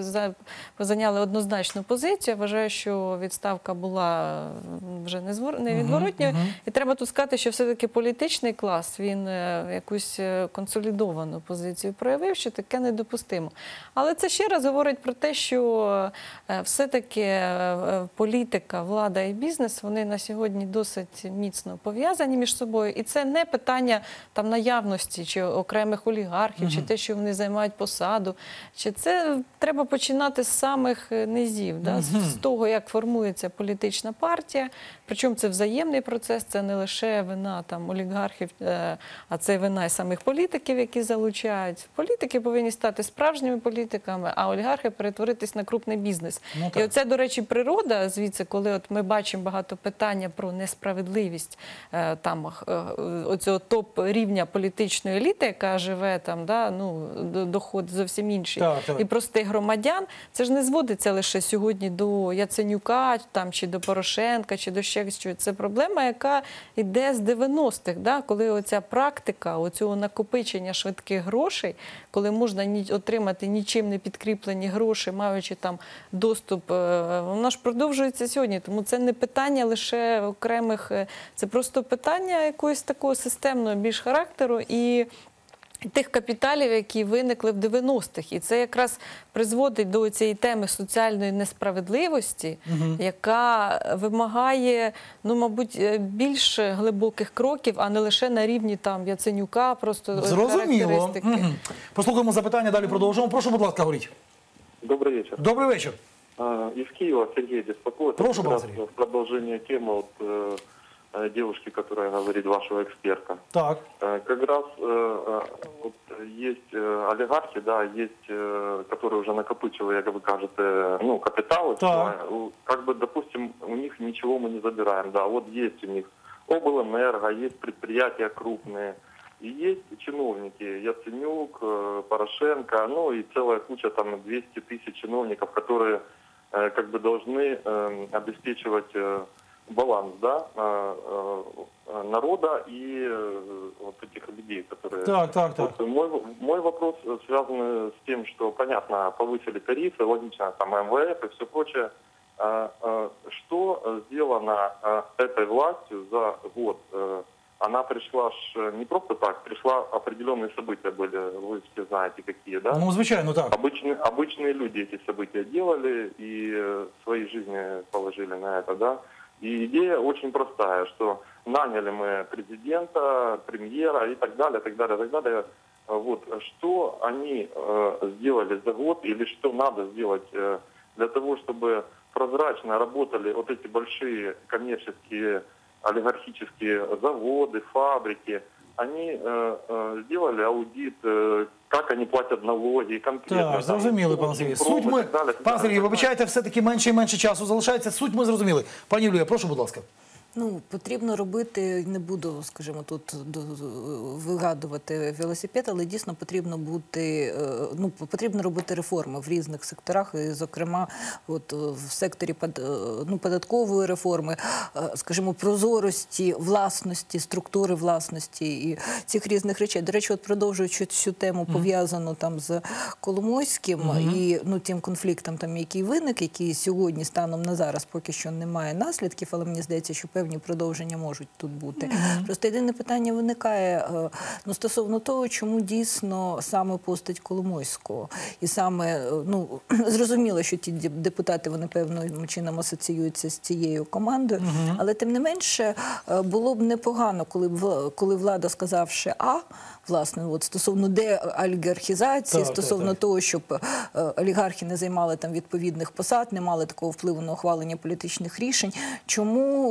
зайняли однозначну позицію, я вважаю, що відставка була вже невідворотньою. І треба тут сказати, що все-таки політичний клас, він якусь консолідовану позицію проявив, що таке недопустимо. Але це ще раз говорить про те, що все-таки політика, влада і бізнес, вони на сьогодні досить міцно пов'язані між собою. І це не питання там наявності чи окремих олігархів, чи те, що вони займають посаду. Чи це треба починати з самих низів, да? З того, як формується політична партія. Причому це взаємний процес, це не лише вина там олігархів, а це вина і самих політиків, які залучають. Політики повинні стати справжніми політиками, а олігархи перетворитись на крупний бізнес. І оце, до речі, природа, звідси, коли от ми бачимо багато питання про несправедливість там оцього топ-рівня політичної еліти, яка живе там, да, ну, доход зовсім інший, і простих громадян, це ж не зводиться лише сьогодні до Яценюка, там, чи до Порошенка, чи до ще чогось. Це проблема, яка йде з 90-х, да, коли оця практика, оцього накопичення швидких грошей, коли можна отримати нічим не підкріплені гроші, маючи там доступ, воно ж продовжується сьогодні. Тому це не питання лише окремих, це просто питання якогось такого системного більш характеру і тих капіталів, які виникли в 90-х. І це якраз призводить до цієї теми соціальної несправедливості, яка вимагає, ну, мабуть, більш глибоких кроків, а не лише на рівні там Яценюка, просто характеристики. Послухаємо запитання, далі продовжимо. Прошу, будь ласка, говоріть. Добрый вечер. Добрий вечір. Из Киева Сергей беспокоит. Прошу, Как раз Сергей. в продолжение темы вот, девушки, которая говорит, вашего эксперта. Так. Как раз вот, есть олигархи, да, есть, которые уже накопычили, как вы кажете, ну, капиталы. Как бы, допустим, у них ничего мы не забираем, да, вот есть у них облэнерго, есть предприятия крупные, и есть чиновники, Яценюк, Порошенко, ну и целая куча, там, 200 тысяч чиновников, которые как бы должны обеспечивать баланс, да, народа и вот этих людей, которые... Вот мой вопрос связан с тем, что, понятно, повысили тарифы, логично, там, МВФ и все прочее. Что сделано этой властью за год? Она пришла не просто так, пришла определенные события были, вы все знаете какие, да? Ну, звичайно, так. Обычные люди эти события делали и свои жизни положили на это, да? И идея очень простая, что наняли мы президента, премьера и так далее, так далее, так далее. Вот, что они сделали за год или что надо сделать для того, чтобы прозрачно работали вот эти большие коммерческие олигархические заводы, фабрики, они сделали аудит, как они платять налоги, конкретно. Так, зрозуміли, пане Сергій. Суть ми, пане Сергій, вибачайте, все-таки менше і менше часу залишається. Суть ми зрозуміли. Пані Юлія, прошу, будь ласка. Ну, потрібно робити, не буду, скажімо, тут вигадувати велосипед, але дійсно потрібно потрібно робити реформи в різних секторах, і, зокрема, от в секторі податкової реформи, скажімо, прозорості, власності, структури власності і цих різних речей. До речі, от продовжуючи цю тему пов'язану там з Коломойським і тим конфліктом, там, який виник, який сьогодні станом на зараз поки що не має наслідків, але мені здається, що певні продовження можуть тут бути. Просто єдине питання виникає стосовно того, чому дійсно саме постать Коломойського. І саме, зрозуміло, що ті депутати, вони певним чином асоціюються з цією командою, але тим не менше було б непогано, коли влада, сказавши власне, от стосовно деолігархізації, стосовно того, щоб олігархи не займали там відповідних посад, не мали такого впливу на ухвалення політичних рішень, чому ми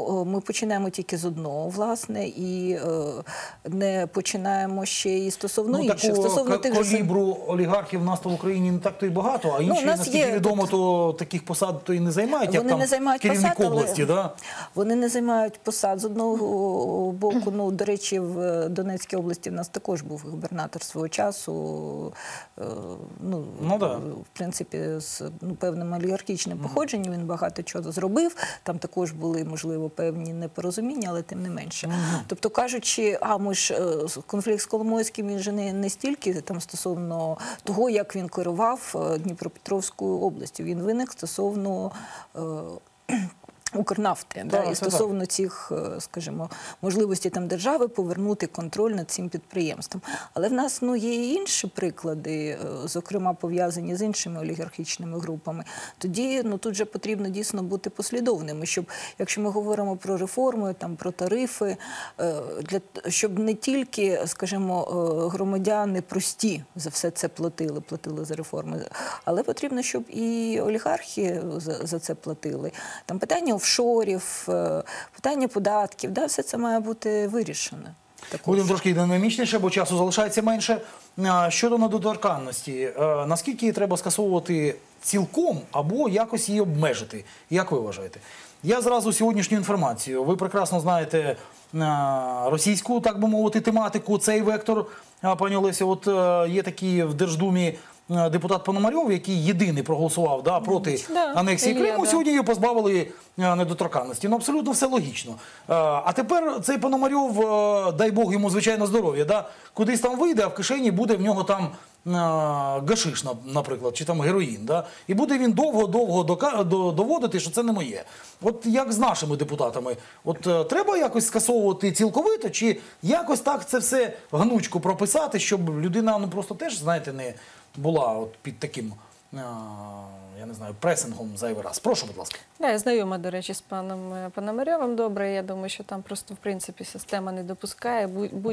починаємо тільки з одного, власне, і не починаємо ще і стосовно інших. Такого Стосовно тих же калібру олігархів в нас в Україні не так то й багато, а інші, у нас наскільки є відомо, то таких посад то і не займають, як Вони там не займають керівник посад, але області, да? Вони не займають посад. З одного боку, ну, до речі, в Донецькій області в нас також був губернатор свого часу, да. в принципі, з певним олігархічним походженням, він багато чого зробив, там також були, можливо, певні непорозуміння, але тим не менше. Тобто кажучи, конфлікт з Коломойським, він же не стільки там стосовно того, як він керував Дніпропетровською областю, він виник стосовно Укрнафти, і стосовно цих, скажімо, можливості там держави повернути контроль над цим підприємством. Але в нас є і інші приклади, зокрема пов'язані з іншими олігархічними групами. Тоді тут же потрібно дійсно бути послідовними, щоб, якщо ми говоримо про реформи, там, про тарифи, щоб не тільки, скажімо, громадяни прості за все це платили за реформи, але потрібно, щоб і олігархи за це платили. Там питання офшорів, питання податків, все це має бути вирішено. Будемо трошки динамічніше, бо часу залишається менше. Щодо недоторканності, наскільки її треба скасовувати цілком або якось її обмежити? Як ви вважаєте? Я зразу сьогоднішню інформацію. Ви прекрасно знаєте російську, так би мовити, тематику, цей вектор. Пані Олесю, от є такий в Держдумі депутат Пономарьов, який єдиний проголосував проти анексії Криму, сьогодні її позбавили недоторканності. Ну, абсолютно все логічно. А тепер цей Пономарьов, дай Бог йому, звичайно, здоров'я, кудись там вийде, а в кишені буде в нього там гашиш, наприклад, чи там героїн. І буде він довго-довго доводити, що це не моє. От як з нашими депутатами? От треба якось скасовувати цілковито, чи якось так це все гнучко прописати, щоб людина просто теж, знаєте, не була під таким, я не знаю, пресингом зайвий раз. Прошу, будь ласка. Я знайома, до речі, з паном Пономарьовим добре. Я думаю, що там просто, в принципі, система не допускає.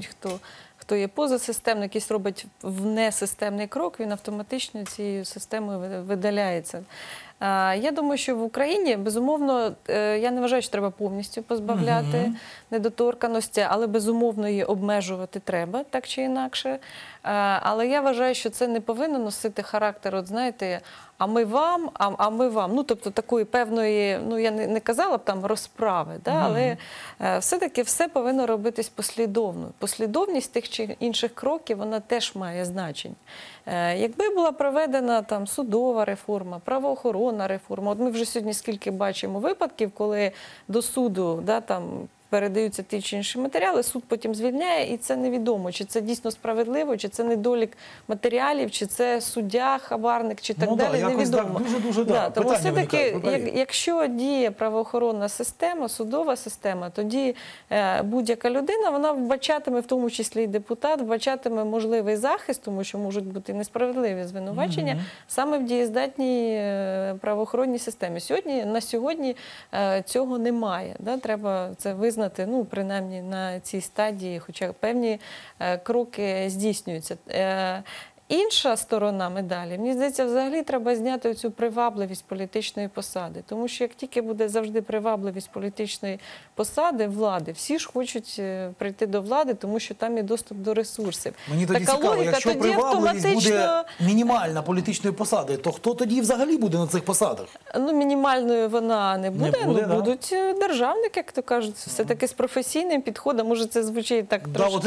Хто є позасистемний, якийсь робить внесистемний крок, він автоматично цією системою видаляється. Я думаю, що в Україні, безумовно, я не вважаю, що треба повністю позбавляти недоторканості, але безумовно її обмежувати треба, так чи інакше. Але я вважаю, що це не повинно носити характер, от знаєте, а ми вам, а ми вам. Ну, тобто такої певної, я не казала б там розправи, але все-таки все повинно робитись послідовно. Послідовність тих чи інших кроків, вона теж має значення. Якби була проведена там судова реформа, правоохоронна реформа, от ми вже сьогодні скільки бачимо випадків, коли до суду там передаються ті чи інші матеріали, суд потім звільняє, і це невідомо, чи це дійсно справедливо, чи це недолік матеріалів, чи це суддя, хабарник, чи так далі, невідомо. Тому все-таки, якщо діє правоохоронна система, судова система, тоді будь-яка людина, вона вбачатиме, в тому числі і депутат, вбачатиме можливий захист, тому що можуть бути несправедливі звинувачення, саме в дієздатній правоохоронній системі. На сьогодні цього немає. Треба це визнати. Принаймні на цій стадії, хоча певні кроки здійснюються. Інша сторона медалі, мені здається, взагалі треба зняти цю привабливість політичної посади. Тому що як тільки буде завжди привабливість політичної посади, влади, всі ж хочуть прийти до влади, тому що там є доступ до ресурсів. Мені тоді цікаво, якщо привабливість буде мінімальна політичної посади, то хто тоді взагалі буде на цих посадах? Мінімальною вона не буде, будуть державники, як то кажуть, все-таки з професійним підходом. Може, це звучить так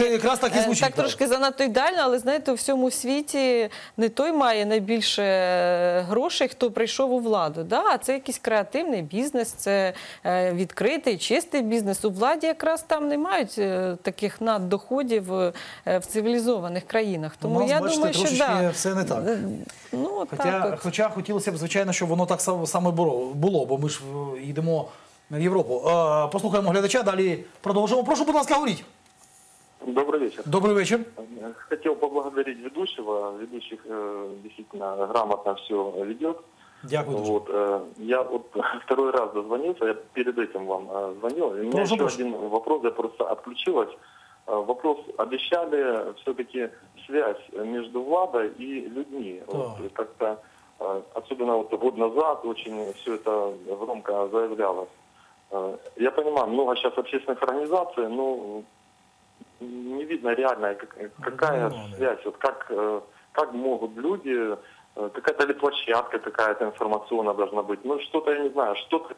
трошки занадто ідеально, але, знаєте, у всьому світі не той має найбільше грошей, хто прийшов у владу. А це якийсь креативний бізнес, це відкритий, чистий бізнес. У владі якраз там не мають таких наддоходів в цивілізованих країнах. Тому я думаю, що трошечки все не так. Хоча хотілося б, звичайно, щоб воно так саме було, бо ми ж йдемо в Європу. Послухаємо глядача, далі продовжимо. Прошу, будь ласка, говоріть. Добрый вечер. Добрый вечер. Хотел поблагодарить ведущего. Ведущих действительно грамотно все ведет. Дякую. Я второй раз дозвонился, я перед этим вам звонил. У меня еще один вопрос, я просто отключилась. Вопрос, обещали все-таки связь между владой и людьми. Как-то, особенно год назад, очень все это громко заявлялось. Я понимаю, много сейчас общественных организаций, но не видно реально, какая связь, вот как могут люди, какая-то ли площадка какая-то информационная должна быть, ну что-то, я не знаю, что-то.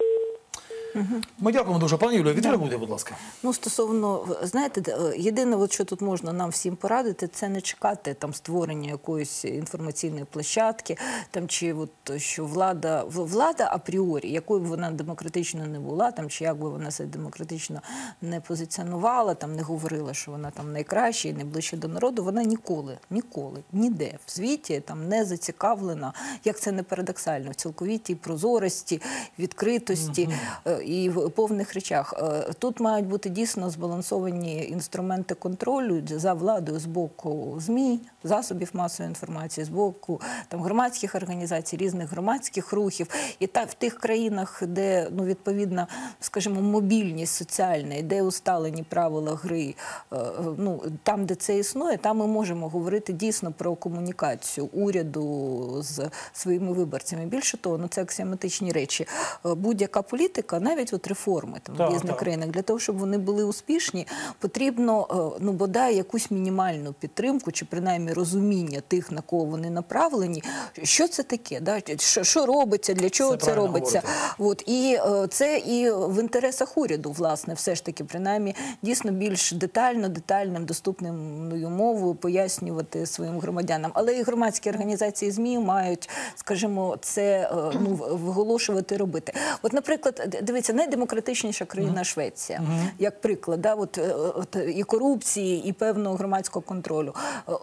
Ми дякуємо дуже. Пане Юлію, відреагуйте, будь ласка. Ну, стосовно, знаєте, єдине, от що тут можна нам всім порадити, це не чекати там створення якоїсь інформаційної площадки, там чи от, що влада апріорі, якою б вона демократично не була, там чи як би вона себе демократично не позиціонувала, там не говорила, що вона там найкраща і найближча до народу, вона ніколи, ніде в світі там не зацікавлена, як це не парадоксально, в цілковітій прозорості, відкритості, і в повних речах. Тут мають бути дійсно збалансовані інструменти контролю за владою з боку ЗМІ, засобів масової інформації, з боку там, громадських організацій, різних громадських рухів. І в тих країнах, де, ну, відповідно, скажімо, мобільність соціальна, де усталені правила гри, ну, там, де це існує, там ми можемо говорити дійсно про комунікацію уряду з своїми виборцями. Більше того, ну, це аксіоматичні речі. Будь-яка політика, навіть от реформи там, в різних країнах, для того, щоб вони були успішні, потрібно, ну, бодай якусь мінімальну підтримку, чи принаймні розуміння тих, на кого вони направлені, що це таке, да? Що робиться, для чого це робиться. От. І це і в інтересах уряду, власне, все ж таки, принаймні, дійсно більш детальним, доступною мовою пояснювати своїм громадянам. Але і громадські організації ЗМІ мають, скажімо, це, ну, виголошувати, робити. От, наприклад, дивіться, найдемократичніша країна Швеція, як приклад, да, от і корупції, і певного громадського контролю.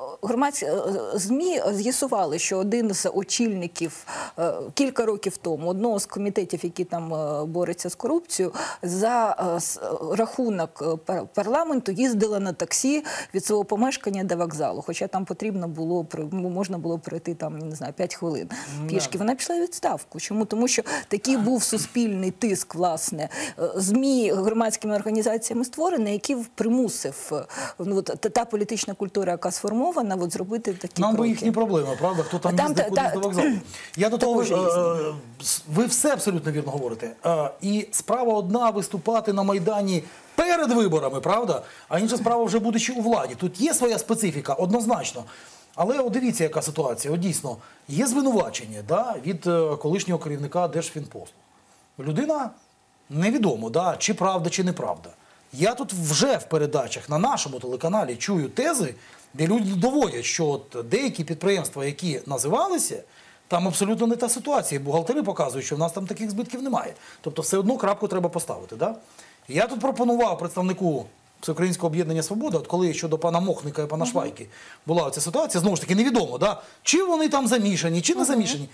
ЗМІ з'ясували, що один з очільників кілька років тому, одного з комітетів, які там борються з корупцією, за рахунок парламенту їздила на таксі від свого помешкання до вокзалу, хоча там можна було пройти там, не знаю, 5 хвилин пішки. Вона пішла у відставку. Чому? Тому що такий був суспільний тиск, власне, ЗМІ громадськими організаціями створений, який примусив, ну, та політична культура, яка сформована, от, зробити такі кроки. Нам би їхні проблеми, правда? Хто там їздить кудись до вокзалу. Я до того, ви все абсолютно вірно говорите. І справа одна виступати на Майдані перед виборами, правда? А інша справа вже будучи у владі. Тут є своя специфіка, однозначно. Але от дивіться, яка ситуація. От дійсно, є звинувачення, да, від колишнього керівника Держфінпосту. Людина, невідомо, да, чи правда, чи неправда. Я тут вже в передачах на нашому телеканалі чую тези, де люди доводять, що от деякі підприємства, які називалися, там абсолютно не та ситуація. Бухгалтери показують, що в нас там таких збитків немає. Тобто все одно крапку треба поставити. Да? Я тут пропонував представнику Всеукраїнського об'єднання «Свобода», от коли щодо пана Мохника і пана Швайки була ця ситуація, знову ж таки, невідомо, да? Чи вони там замішані, чи не замішані.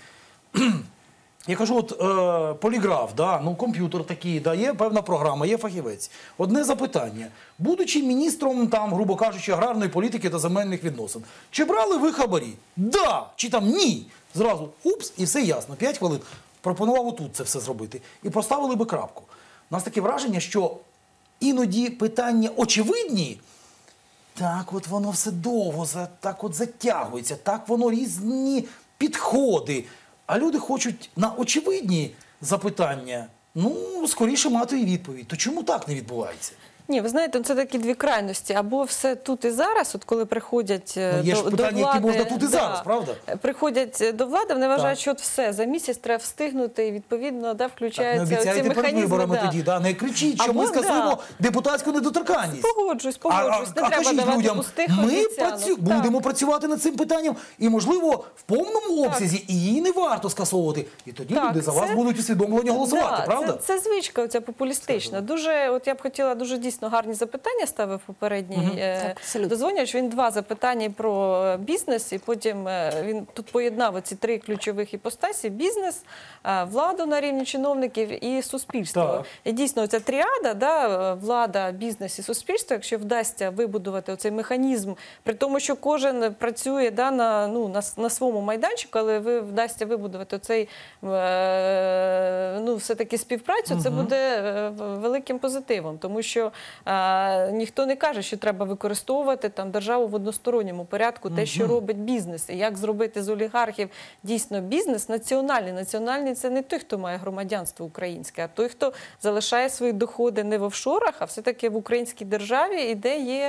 Я кажу, от поліграф, да, ну, комп'ютер такий, да, є певна програма, є фахівець. Одне запитання. Будучи міністром, там, грубо кажучи, аграрної політики та земельних відносин, чи брали ви хабарі? Да! Чи там ні? Зразу, упс, і все ясно. 5 хвилин. Пропонував отут це все зробити. І поставили би крапку. У нас таке враження, що іноді питання очевидні, так от воно все довго, так от затягується, так воно різні підходи. А люди хочуть на очевидні запитання, ну, скоріше мати і відповідь. То чому так не відбувається? Ні, ви знаєте, це такі дві крайності. Або все тут і зараз, от коли приходять до влади... Є ж питання, які можна тут і зараз, правда? Приходять до влади, вони вважають, що от все, за місяць треба встигнути, і відповідно, да, включаються оці механізми. Не обіцяйте перед виборами тоді, да? Не кричіть, що ми скасуємо депутатську недоторканність. Погоджусь. Не треба кажіть давати людям, пустих ми обіцянок. будемо працювати над цим питанням, і, можливо, в повному обсязі, і її не варто скасовувати. І тоді люди за вас будуть усвідомлені голосувати, правда? Це звичка оця популістична. Дуже, от я б хотіла дуже дійсно гарні запитання ставив попередній дозвоняч. Він 2 запитання про бізнес, і потім він тут поєднав ці 3 ключових іпостасі: бізнес, владу на рівні чиновників і суспільство. Так. І дійсно ця тріада, да, влада, бізнес і суспільство, якщо вдасться вибудувати оцей механізм, при тому, що кожен працює, да, на своєму майданчику, але вдасться вибудувати оцей, ну, все-таки співпрацю, це буде великим позитивом. Тому що ніхто не каже, що треба використовувати там державу в односторонньому порядку, те, що робить бізнес. І як зробити з олігархів дійсно бізнес національний. Національний – це не той, хто має громадянство українське, а той, хто залишає свої доходи не в офшорах, а все-таки в українській державі, і де є,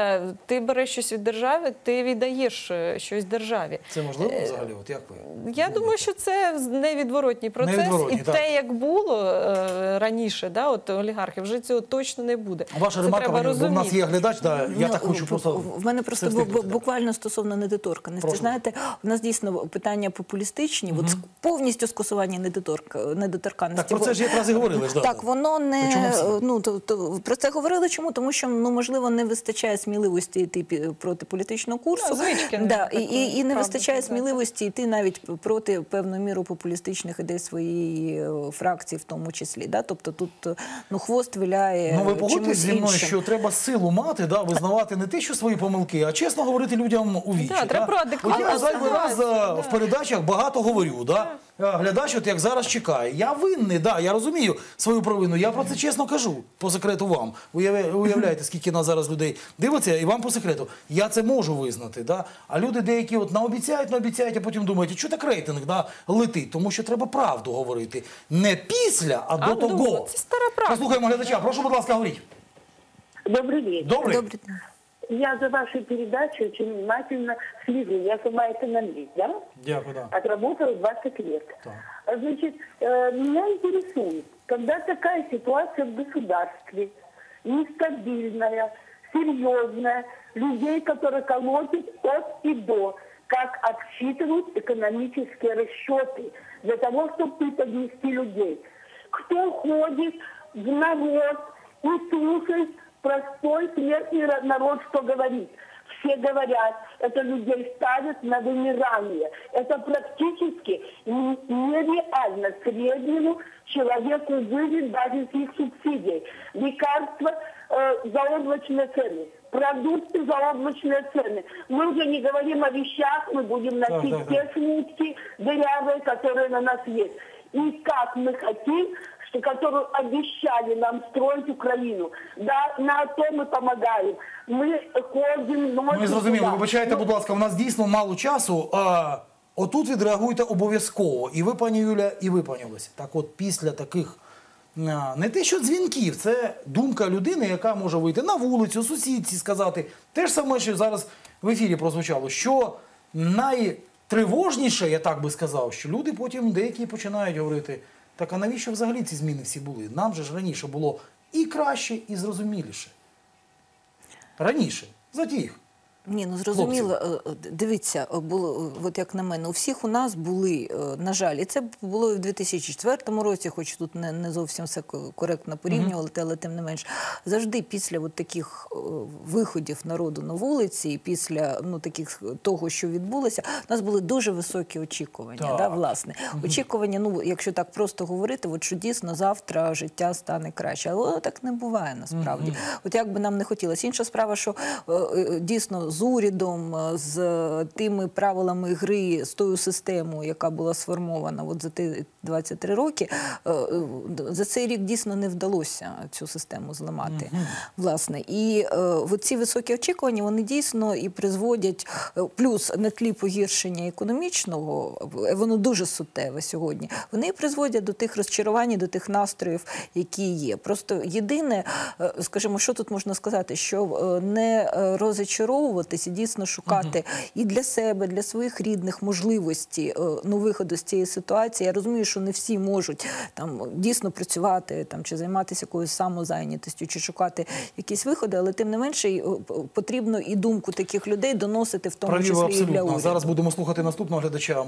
ти береш щось від держави, ти віддаєш щось державі. Це можливо взагалі? От як ви? Я думаю, що це невідворотній процес. Невідворотній, І так. те, як було раніше, да, от олігархів, вже цього точно не буде. Ваша Це ремарка, треба бо в нас розуміти. є глядач, да, я так хочу просто... В мене просто все встигнути, буквально стосовно недоторканності. Прошу. Знаєте, у нас дійсно питання популістичні, от повністю скасування недоторканності. Так, про це ж якраз і говорили. ж, да. Так, воно Причому всі. не про це говорили. Чому? Тому що можливо не вистачає сміливості йти проти політичного курсу. Звички Да, такої, і не правда, вистачає сказати. сміливості йти навіть проти певною мірою популістичних ідей своєї фракції, в тому числі. Да? Тобто тут хвост виляє. Ну, ви погодьтесь чимось зі мною, іншим. що треба силу мати, да, визнавати не те, що свої помилки, а чесно говорити людям у вічі. Да, треба про адекватну От я зайвий раз ситуацію, в передачах багато говорю. Да? Глядач, от як зараз чекає. Я винний, да, я розумію свою провину. Я про це чесно кажу, по секрету вам. Уявляєте, скільки нас зараз людей дивиться, і вам по секрету. Я це можу визнати. Да? А люди деякі от наобіцяють, а потім думають, що так рейтинг летить? Тому що треба правду говорити. Не після, а до того. Це стара правда. Послухаємо глядача. Прошу, будь ласка, говоріть. Добрый вечер. Добрий? Добре. Я за вашей передачей очень внимательно слежу. Я сама экономист, да? Дякую, да. Отработала 20 лет. Так. Значит, меня интересует, когда такая ситуация в государстве, нестабильная, серьезная, людей, которые колотят от и до, как обсчитывают экономические расчеты для того, чтобы преподнести людей. Кто ходит в народ и слушает простой смертный народ, что говорит. Все говорят, это людей ставят на вымирание. Это практически нереально среднему человеку выжить даже с их субсидией. Лекарства заоблачные цены, продукты заоблачные цены. Мы уже не говорим о вещах, мы будем носить те шмотки дырявые, которые на нас есть. И как мы хотим, которую обещали нам строить Украину. Да, на то мы помогаем. Мы ходим ночью. Ми зрозуміли. Вибачайте, будь ласка, у нас дійсно мало часу. Отут відреагуйте обов'язково. І ви, пані Юля, і ви, пані Олеся. Так от, після таких, не те що дзвінків, це думка людини, яка може вийти на вулицю, сусідці, сказати те ж саме, що зараз в ефірі прозвучало, що найтривожніше, я так би сказав, що люди потім деякі починають говорити, так а навіщо взагалі ці зміни всі були? Нам же ж раніше було і краще, і зрозуміліше. Раніше. За тих. Ні, ну зрозуміло. Дивіться, було, от як на мене, у всіх у нас були, на жаль, і це було і в 2004 році, хоч тут не зовсім все коректно порівнювати, але тим не менш, завжди після от таких виходів народу на вулиці, і після таких того, що відбулося, у нас були дуже високі очікування, да, власне. Очікування, якщо так просто говорити, от що дійсно завтра життя стане краще. Але воно так не буває насправді. От як би нам не хотілося. Інша справа, що дійсно з урядом, з тими правилами гри, з тою системою, яка була сформована от за ті 23 роки, за цей рік дійсно не вдалося цю систему зламати. Власне. І ці високі очікування, вони дійсно і призводять, плюс на тлі погіршення економічного, воно дуже суттєве сьогодні, вони призводять до тих розчарувань, до тих настроїв, які є. Просто єдине, скажімо, що тут можна сказати, що не розчаровувати і дійсно шукати і для себе, для своїх рідних можливості виходу з цієї ситуації. Я розумію, що не всі можуть дійсно працювати чи займатися якоюсь самозайнятістю, чи шукати якісь виходи, але тим не менше потрібно і думку таких людей доносити в тому числі і для уряду. Зараз будемо слухати наступного глядача.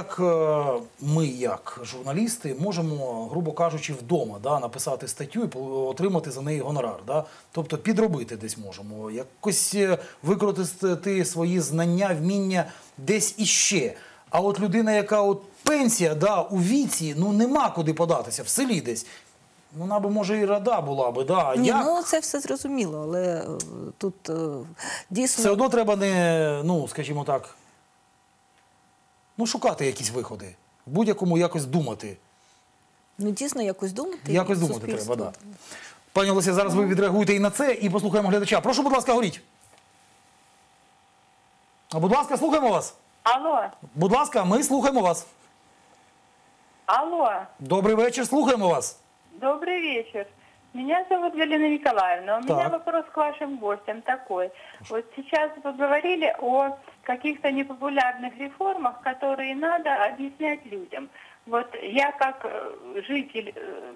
Ми, як журналісти, можемо, грубо кажучи, вдома написати статтю і отримати за неї гонорар. Тобто підробити десь можемо, якось використати свої знання, вміння десь іще. А от людина, яка пенсія у віці, нема куди податися, в селі десь. Вона би, може, і рада була би. Ні, це все зрозуміло, але тут дійсно... Все одно треба скажімо так, шукати якісь виходи. В будь-якому якось думати. Дійсно, якось думати. Якось думати треба, так. Пані Олеся, зараз ви відреагуєте і на це, і послухаємо глядача. Прошу, будь ласка, говоріть. Будь ласка, слухаємо вас. Алло, Будь ласка, ми слухаємо вас. алло, Добрий вечір, слухаємо вас. добрый вечер. Меня зовут Галина Николаевна. У меня Так. вопрос к вашим гостям такой. Вот сейчас вы говорили о каких-то непопулярных реформах, которые надо объяснять людям. Вот я как житель,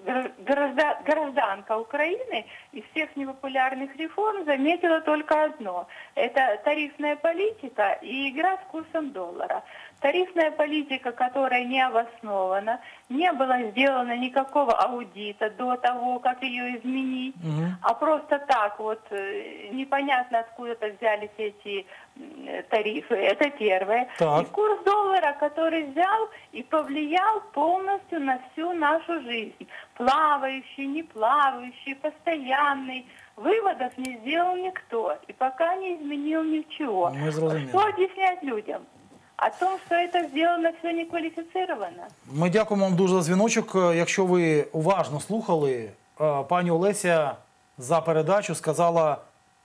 гражданка Украины, из всех непопулярных реформ заметила только одно. Это тарифная политика и игра с курсом доллара. Тарифная политика, которая не обоснована, не было сделано никакого аудита до того, как ее изменить, а просто так вот непонятно откуда-то взялись эти тарифы. Это первое. Так. И курс доллара, который взял и повлиял полностью на всю нашу жизнь. Плавающий, не плавающий, постоянный. Выводов не сделал никто. И пока не изменил ничего. Мы зрозумели. Что объяснять людям? О том, что это сделано все неквалифицированно. Ми дякуємо вам дуже за дзвіночок. Якщо ви уважно слухали, пані Олеся за передачу сказала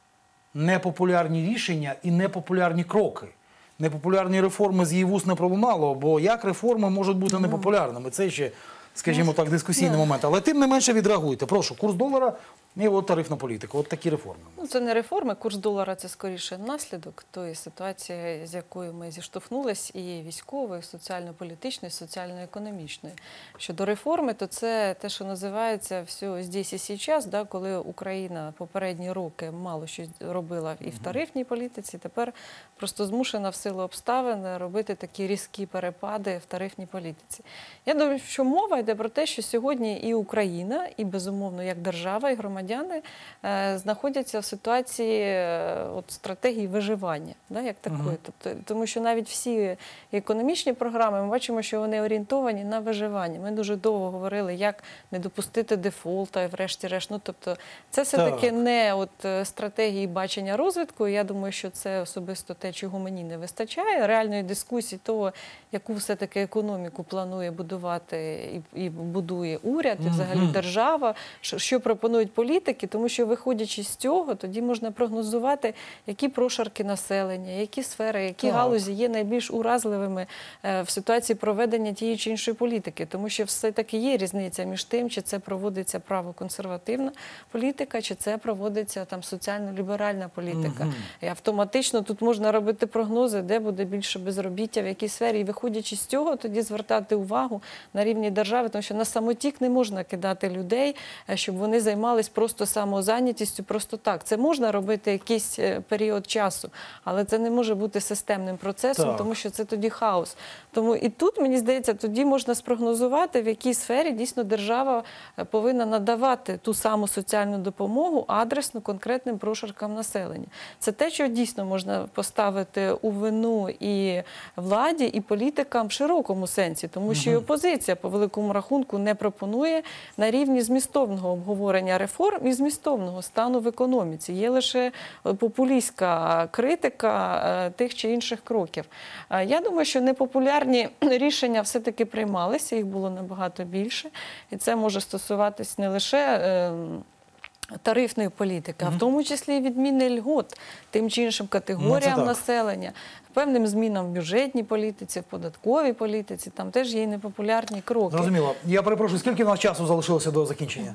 непопулярні рішення і непопулярні кроки. Непопулярні реформи з її вуст не пролунало, бо як реформи можуть бути непопулярними? Це ще, скажімо так, дискусійний момент. Але тим не менше відреагуйте. Прошу, курс долара і от тарифна політика. От такі реформи. Ну, це не реформи. Курс долара – це скоріше наслідок тої ситуації, з якою ми зіштовхнулись, і військової, і соціально-політичної, і соціально-економічної. Щодо реформи, то це те, що називається «все здесь і сейчас», да, коли Україна попередні роки мало що робила і в тарифній політиці, тепер просто змушена в силу обставин робити такі різкі перепади в тарифній політиці. Я думаю, що мова йде про те, що сьогодні і Україна, і, безумовно, як держава, і громадяни знаходяться в ситуації стратегії виживання, да, як такої. Тобто, тому що навіть всі економічні програми, ми бачимо, що вони орієнтовані на виживання. Ми дуже довго говорили, як не допустити дефолта, і врешті-решт. Ну, тобто, це все-таки не стратегії бачення розвитку. Я думаю, що це особисто те, чого мені не вистачає. Реальної дискусії того, яку все-таки економіку планує будувати і будує уряд, і взагалі держава, що пропонують політики, тому що, виходячи з цього, тоді можна прогнозувати, які прошарки населення, які сфери, які галузі є найбільш уразливими в ситуації проведення тієї чи іншої політики. Тому що все-таки є різниця між тим, чи це проводиться правоконсервативна політика, чи це проводиться там соціально-ліберальна політика. І автоматично тут можна робити прогнози, де буде більше безробіття, в якій сфері. І виходячи з цього, тоді звертати увагу на рівні держави, тому що на самотік не можна кидати людей, щоб вони займались просто самозайнятістю, просто так. Це можна робити якийсь період часу, але це не може бути системним процесом, тому що це тоді хаос. Тому і тут, мені здається, тоді можна спрогнозувати, в якій сфері дійсно держава повинна надавати ту саму соціальну допомогу адресно конкретним прошаркам населення. Це те, що дійсно можна поставити у вину і владі, і політикам в широкому сенсі, тому що і опозиція, по великому рахунку, не пропонує на рівні змістовного обговорення реформ і змістовного стану в економіці. Є лише популістська критика тих чи інших кроків. Я думаю, що непопулярні рішення все-таки приймалися, їх було набагато більше. І це може стосуватись не лише тарифної політики, а в тому числі і відміни льгот тим чи іншим категоріям населення, певним змінам в бюджетній політиці, в податковій політиці. Там теж є непопулярні кроки. Зрозуміло. Я перепрошую, скільки у нас часу залишилося до закінчення?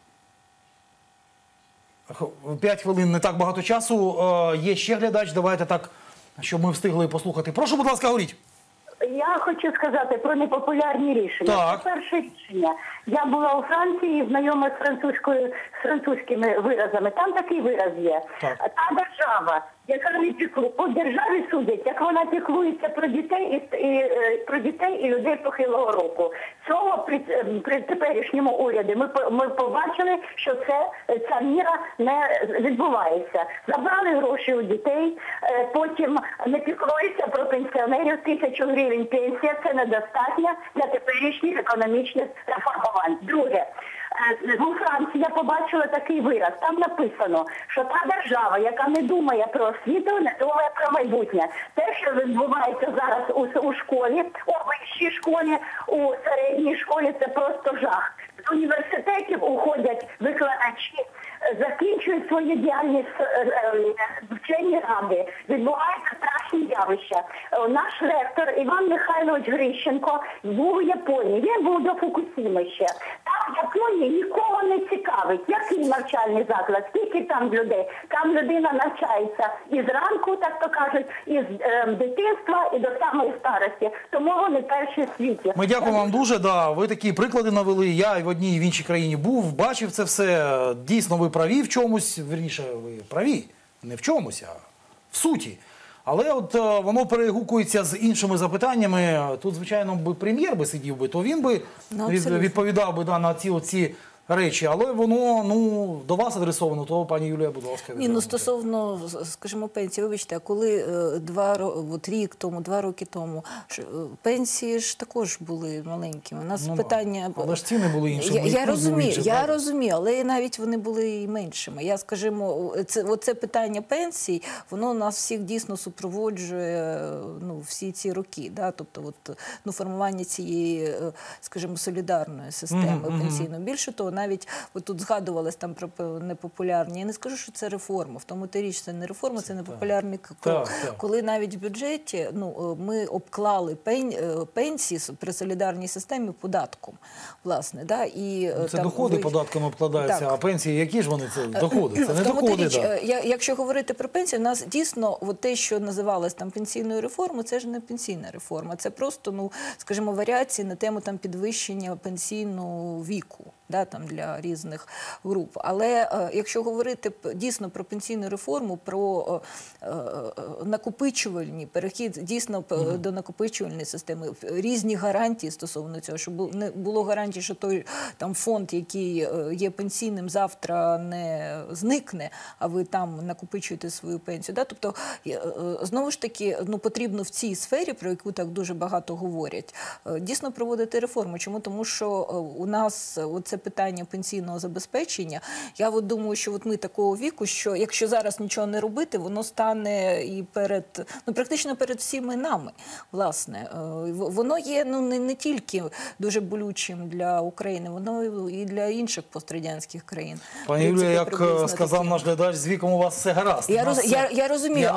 5 хвилин, не так багато часу. Є ще глядач, давайте так, щоб ми встигли послухати. Прошу, будь ласка, говоріть. Я хочу сказати про непопулярні рішення. Так. Це перше рішення. Я була у Франції, знайома з французькими виразами. Там такий вираз є. Так. Та держава, яка не піклує, по державі судять, як вона піклується про дітей і людей похилого року. Цього при теперішньому уряді ми побачили, що ця міра не відбувається. Забрали гроші у дітей, потім не піклуються про пенсіонерів, 1000 гривень пенсія, це недостатньо для теперішніх економічних реформувань. Друге, у Франції я побачила такий вираз. Там написано, що та держава, яка не думає про освіту, не думає про майбутнє. Те, що відбувається зараз у школі, у вищій школі, у середній школі, це просто жах. з університетів уходять викладачі, закінчують свою діяльність вчені ради, відбуваються страшні явища. Наш ректор Іван Михайлович Грищенко був у Японії, він був до Фукусіми ще. Там в Японії нікого не цікавить, який навчальний заклад, скільки там людей. Там людина навчається і зранку, так то кажуть, і з дитинства, і до самої старості. Тому вони перші в світі. Ми дякуємо вам дуже. Да, ви такі приклади навели. Я і в одній, і в іншій країні був, бачив це все. Дійсно, ви праві в чомусь. Вірніше, ви праві. Не в чомусь, а в суті. Але от воно перегукується з іншими запитаннями. Тут, звичайно, би прем'єр би сидів би, то він би відповідав би на ці речі. Але воно до вас адресовано, то, пані Юлія, будь ласка. Ні, стосовно, скажімо, пенсії, вибачте, а коли рік тому, 2 роки тому, пенсії ж також були маленькими. У нас питання... Але ж ціни були іншими. Я розумію, але навіть вони були і меншими. Я, скажімо, оце питання пенсій, воно нас всіх дійсно супроводжує всі ці роки. Да? Тобто формування цієї, скажімо, солідарної системи пенсійної. Більше того, навіть тут згадувалось там про непопулярні. Я не скажу, що це реформа. В тому та річ, це не реформа, це непопулярний крок. Коли навіть в бюджеті ми обклали пенсії при солідарній системі податком. Власне, да? І, це доходи податками обкладаються, а пенсії, які ж вони це доходи? Це не доходи. Якщо говорити про пенсію, у нас дійсно те, що називалось там пенсійною реформою, це ж не пенсійна реформа. Це просто, скажімо, варіації на тему там підвищення пенсійного віку. Да, там для різних груп. Але якщо говорити дійсно про пенсійну реформу, про накопичувальний перехід дійсно до накопичувальної системи, різні гарантії стосовно цього, щоб не було гарантії, що той там фонд, який є пенсійним, завтра не зникне, а ви там накопичуєте свою пенсію. Да? Тобто, знову ж таки, потрібно в цій сфері, про яку так дуже багато говорять, дійсно проводити реформи. Чому? Тому що у нас це питання пенсійного забезпечення. Я думаю, що ми такого віку, що якщо зараз нічого не робити, воно стане і практично перед всіми нами, власне. Воно є не тільки дуже болючим для України, воно і для інших пострадянських країн. Пані Юлія, як сказав наш глядач, з віком у вас все гаразд. Я розумію,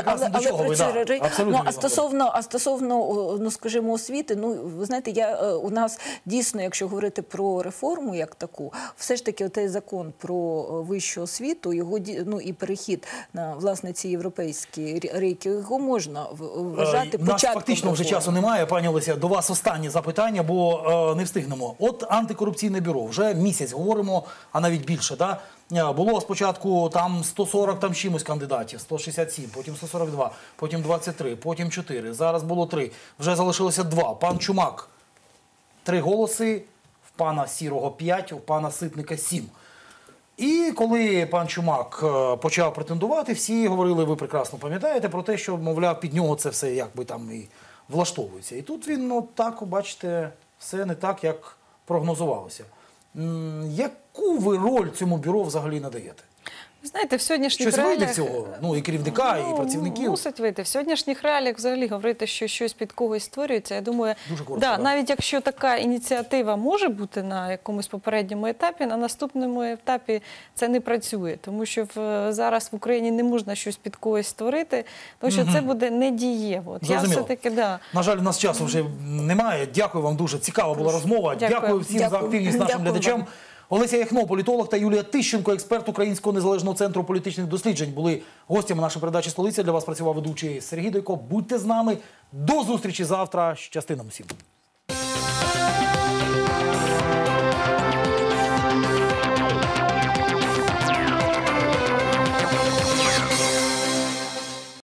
а стосовно, скажімо, освіти, ви знаєте, у нас дійсно, якщо говорити про реформу як таку, все ж таки той закон про вищу освіту, його і перехід на, власне, ці європейські рейки, його можна вважати початком. Нас фактично вже часу немає, пані Олеся, до вас останнє запитання, бо не встигнемо. От антикорупційне бюро, вже місяць говоримо, а навіть більше, да? Було спочатку там 140 там чимось кандидатів, 167, потім 142, потім 23, потім 4, зараз було 3, вже залишилося 2. Пан Чумак 3 голоси, в пана Сірого 5, у пана Ситника 7. І коли пан Чумак почав претендувати, всі говорили, ви прекрасно пам'ятаєте, про те, що, мовляв, під нього це все якби там і влаштовується. І тут він, так, бачите, все не так, як прогнозувалося. Яку ви роль цьому бюро взагалі надаєте? Ви знаєте, в сьогоднішніх реаліях... Щось вийде цього? І керівника, і працівників? Мусить вийти. В сьогоднішніх реаліях взагалі говорити, що щось під когось створюється, я думаю, навіть якщо така ініціатива може бути на якомусь попередньому етапі, на наступному етапі це не працює. Тому що зараз в Україні не можна щось під когось створити, тому що це буде недієво. На жаль, у нас часу вже немає. Дякую вам дуже. Цікава була розмова. Дякую всім за активність нашим глядачам. Олеся Яхно, політолог, та Юлія Тищенко, експерт Українського незалежного центру політичних досліджень, були гостями нашої передачі «Столиця». Для вас працював ведучий Сергій Дойко. Будьте з нами. До зустрічі завтра. Щасти нам усім.